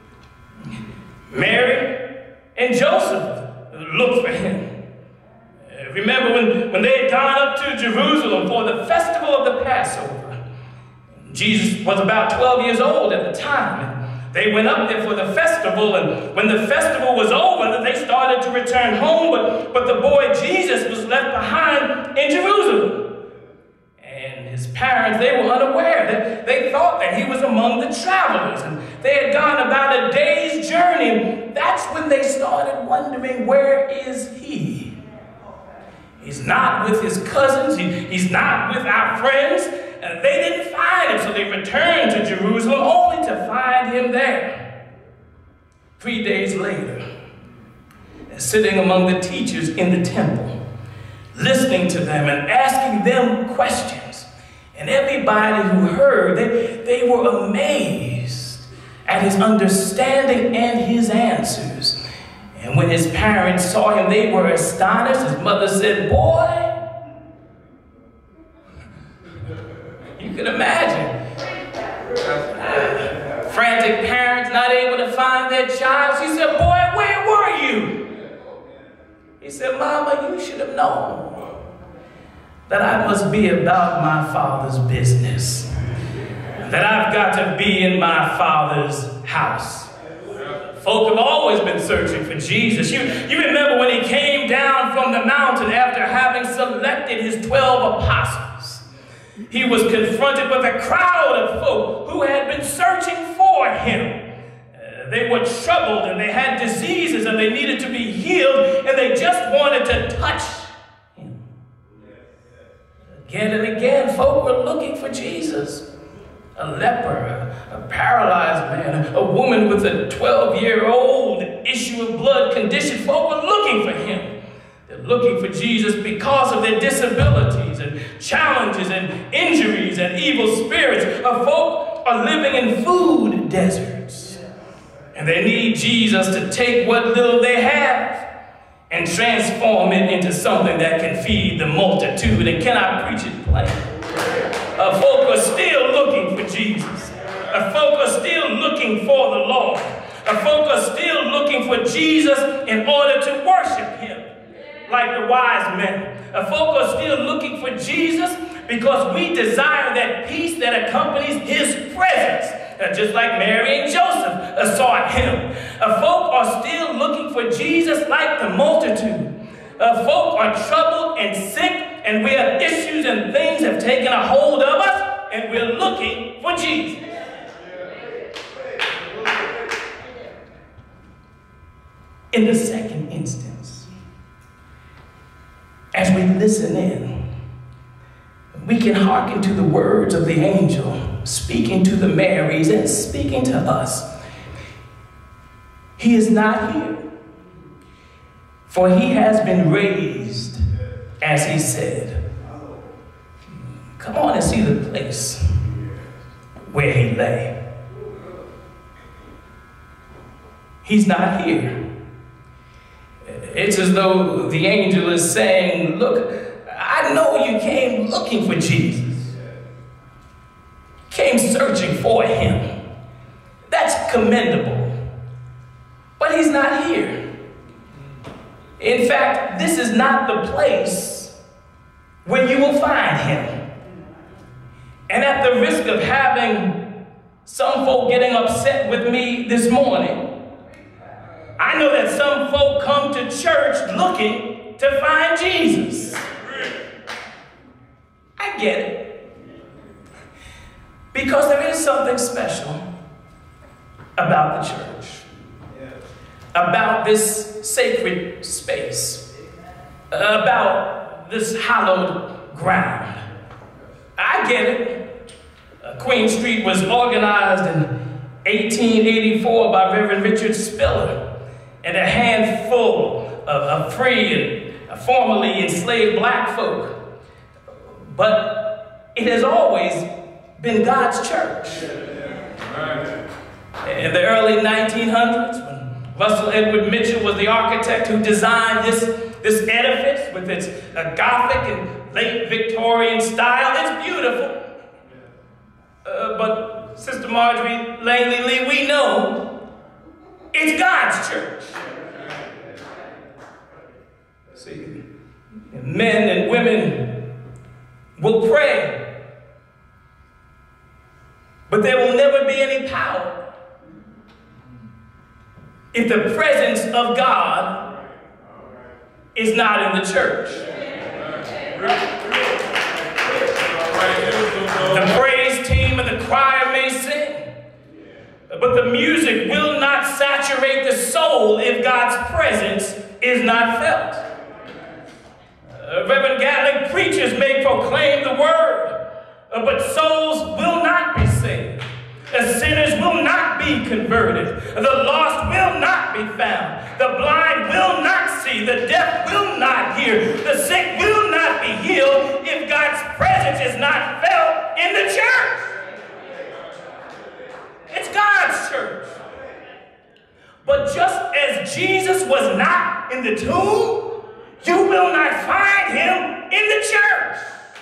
Mary and Joseph looked for him. Remember when they had gone up to Jerusalem for the festival of the Passover. Jesus was about 12 years old at the time. They went up there for the festival, and when the festival was over, they started to return home, but the boy Jesus was left behind in Jerusalem. And his parents, they were unaware. They thought that he was among the travelers, and they had gone about a day's journey. That's when they started wondering, where is he? He's not with his cousins. He's not with our friends. They didn't find him, so they returned to Jerusalem only to find him there. 3 days later, sitting among the teachers in the temple, listening to them and asking them questions. And everybody who heard, they were amazed at his understanding and his answers. And when his parents saw him, they were astonished. His mother said, boy, you can imagine. Frantic parents not able to find their child. She said, boy, where were you? He said, Mama, you should have known that I must be about my Father's business, that I've got to be in my Father's house. Folk have always been searching for Jesus. You remember when he came down from the mountain after having selected his 12 apostles. He was confronted with a crowd of folk who had been searching for him. They were troubled and they had diseases and they needed to be healed, and they just wanted to touch him. Again and again, folk were looking for Jesus. A leper, a paralyzed man, a woman with a 12-year-old issue of blood condition. Folk were looking for him. They're looking for Jesus because of their disabilities and challenges and injuries and evil spirits. Folk are living in food deserts. And they need Jesus to take what little they have and transform it into something that can feed the multitude. And can I preach it plain? Folk are still looking for Jesus. Folk are still looking for the Lord. Folk are still looking for Jesus in order to worship him like the wise men. Folk are still looking for Jesus because we desire that peace that accompanies his presence. Just like Mary and Joseph sought him. Folk are still looking for Jesus like the multitude. Folk are troubled and sick, and we have issues and things have taken a hold of us, and we're looking for Jesus. In the second instance, as we listen in, we can hearken to the words of the angel speaking to the Marys and speaking to us. He is not here, for he has been raised, as he said. Come on and see the place where he lay. He's not here. It's as though the angel is saying, look, I know you came looking for Jesus. Came searching for him. That's commendable. But he's not here. In fact, this is not the place where you will find him. And at the risk of having some folk getting upset with me this morning, I know that some folk come to church looking to find Jesus. I get it. Because there is something special about the church, about this sacred space, about this hallowed ground. I get it. Queen Street was organized in 1884 by Reverend Richard Spiller, and a handful of free and formerly enslaved black folk. But it has always been God's church. In the early 1900s, when Russell Edward Mitchell was the architect who designed this edifice with its Gothic and late Victorian style, it's beautiful. But Sister Marjorie Langley Lee, we know it's God's church. See, men and women will pray, but there will never be any power if the presence of God is not in the church. The praise team and the choir may sing, but the music will not saturate the soul if God's presence is not felt. Reverend Gatling preachers may proclaim the word, but souls will not be saved. Sinners will not be converted. The lost will not be found. The blind will not see. The deaf will not hear. The sick will not be healed if God's presence is not felt in the church. It's God's church. But just as Jesus was not in the tomb, you will not find him in the church.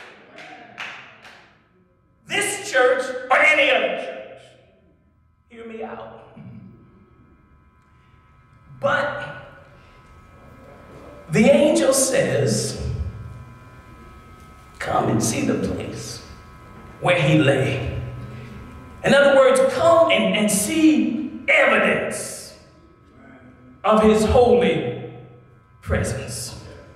This church or any other church. Hear me out. But the angel says, come and see the place where he lay. In other words, come and see evidence of his holy presence.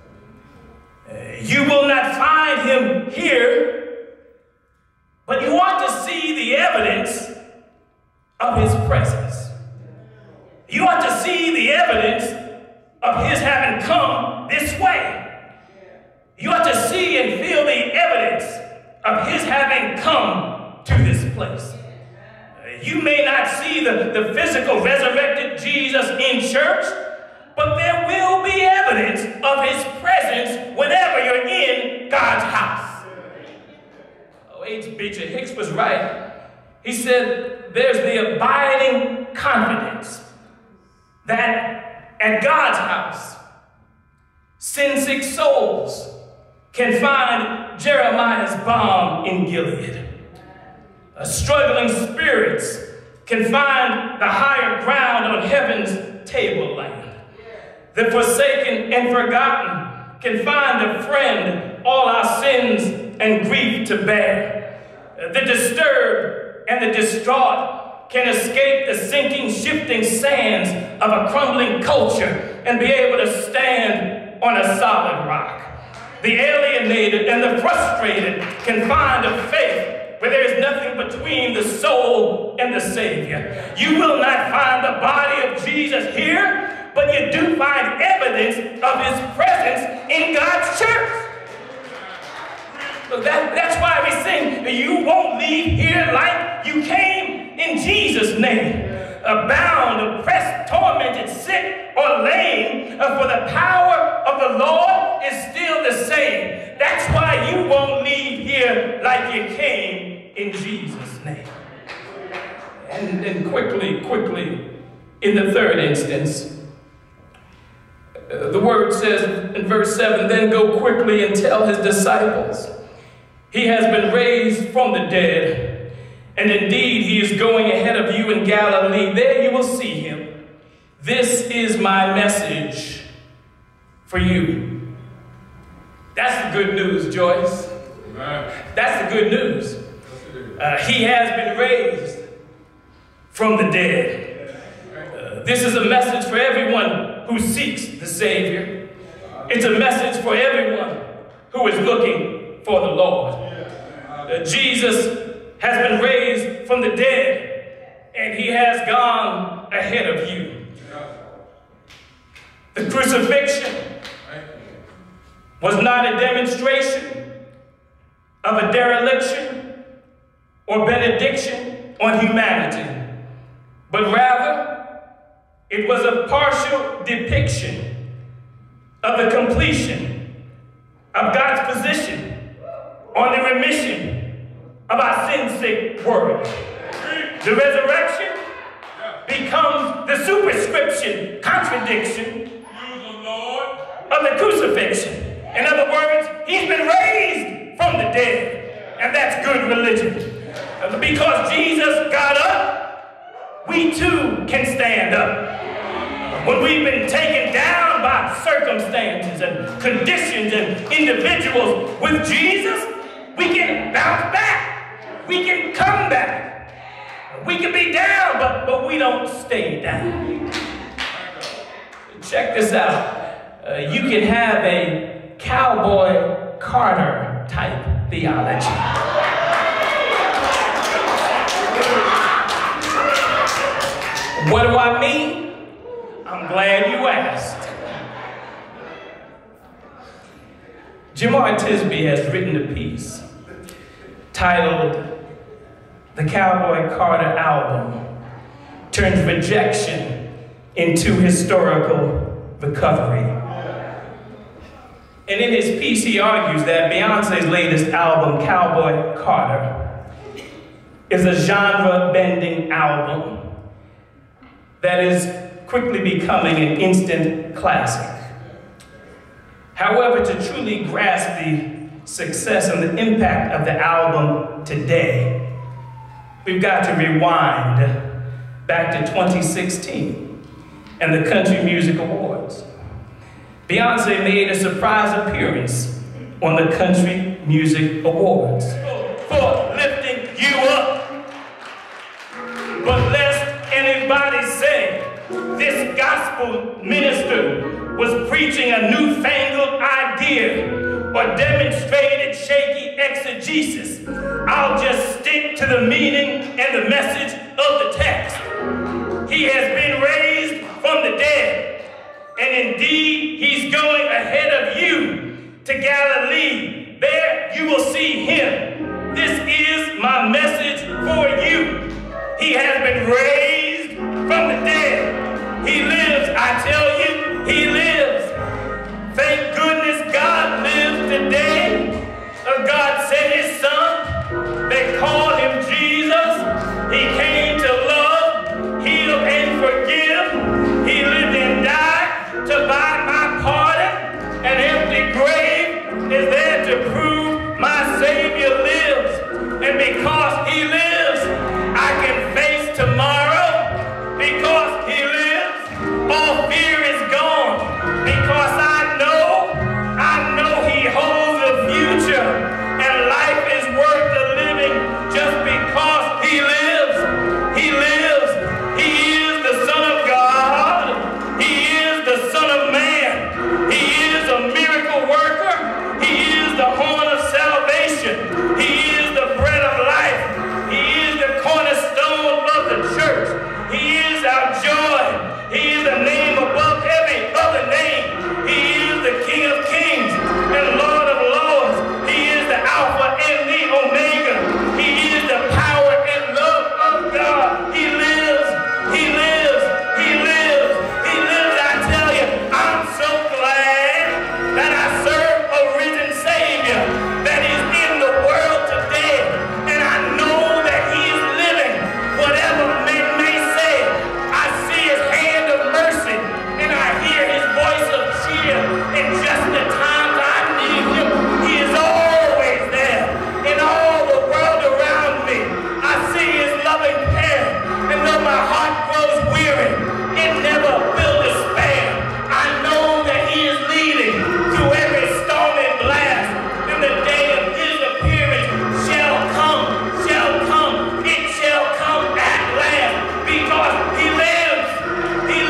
You will not find him here, but you want to see the evidence of his presence. You ought to see the evidence of his having come this way. You ought to see and feel the evidence of his having come to this place. You may not see the physical resurrected Jesus in church, but there will be evidence of his presence whenever you're in God's house. H. Beecher Hicks was right. He said there's the abiding confidence that at God's house, sin-sick souls can find Jeremiah's balm in Gilead. Struggling spirits can find the higher ground on heaven's tableland. The forsaken and forgotten can find a friend all our sins and grief to bear. The disturbed and the distraught can escape the sinking, shifting sands of a crumbling culture and be able to stand on a solid rock. The alienated and the frustrated can find a faith where there is nothing between the soul and the Savior. You will not find the body of Jesus here, but you do find evidence of his presence in God's church. So that's why we sing, you won't leave here like you came in Jesus' name. Bound, oppressed, tormented, sick, or lame, for the power of the Lord is still the same. That's why you won't leave here like you came in Jesus' name. And then quickly, in the third instance, the word says in verse 7, then go quickly and tell his disciples, he has been raised from the dead, and indeed he is going ahead of you in Galilee. There you will see him. This is my message for you. That's the good news, Joyce. That's the good news. He has been raised from the dead. This is a message for everyone who seeks the Savior. It's a message for everyone who is looking for the Lord. Jesus has been raised from the dead, and he has gone ahead of you. The crucifixion was not a demonstration of a dereliction or benediction on humanity, but rather it was a partial depiction of the completion of God's position on the remission of our sin-sick world. The resurrection becomes the superscription, contradiction of the crucifixion. In other words, he's been raised from the dead, and that's good religion. Because Jesus got up, we too can stand up. When we've been taken down by circumstances and conditions and individuals, with Jesus, we can bounce back. We can come back. We can be down, but we don't stay down. Check this out. You can have a Cowboy Carter type theology. What do I mean? I'm glad you asked. Jemar Tisby has written a piece titled "The Cowboy Carter Album Turns Rejection into Historical Recovery." And in his piece, he argues that Beyonce's latest album, Cowboy Carter, is a genre-bending album that is quickly becoming an instant classic. However, to truly grasp the success and the impact of the album today, we've got to rewind back to 2016 and the Country Music Awards. Beyonce made a surprise appearance on the Country Music Awards for lifting you up. But lest anybody say this gospel minister was preaching a newfangled idea or demonstrated shaky exegesis, I'll just stick to the meaning and the message of the text. He has been raised from the dead. And indeed, he's going ahead of you to Galilee. There you will see him. This is my message for you. He has been raised from the dead. He lives, I tell you, he lives. Thank goodness God lives today. God sent his son. They called him Jesus. He came to love, heal, and forgive. He lived and died to buy my pardon. An empty grave is there to prove my Savior lives. And because he lives, I can face tomorrow. Because he lives, all fear is gone. Because I know he holds the future. And life is worth the living just because he lives. He lives. He is the Son of God. He is the Son of Man. He is a miracle worker. He is the horn of salvation. He is the bread of life. He is the cornerstone of the church. He is our joy. He is the name above every other name. He is the King of Kings and Lord of Lords. He is the Alpha and the Omega. He is the power and love of God. He lives. He lives. He lives. He lives. I tell you, I'm so glad that I serve a risen Savior that is in the world today. And I know that he is living. Whatever men may say, I see his hand of mercy and I hear his voice of cheer. In just the times I need him, he is always there. In all the world around me, I see his loving care. And though my heart grows weary, it never will despair. I know that he is leading through every storm and blast. And the day of his appearance shall come, it shall come at last. Because he lives. He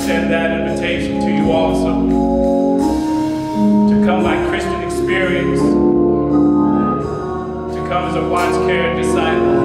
extend that invitation to you also, to come by Christian experience, to come as a watch, care, and disciple.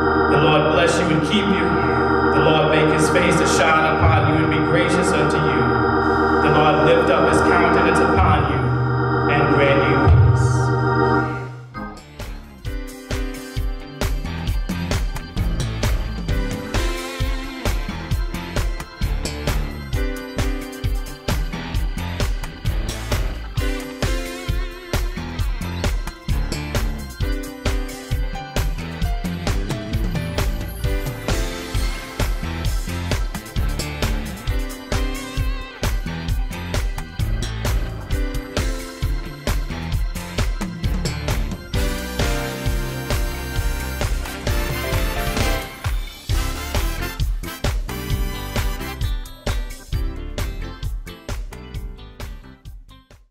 Keep you. The Lord make his face to shine upon you and be gracious unto you.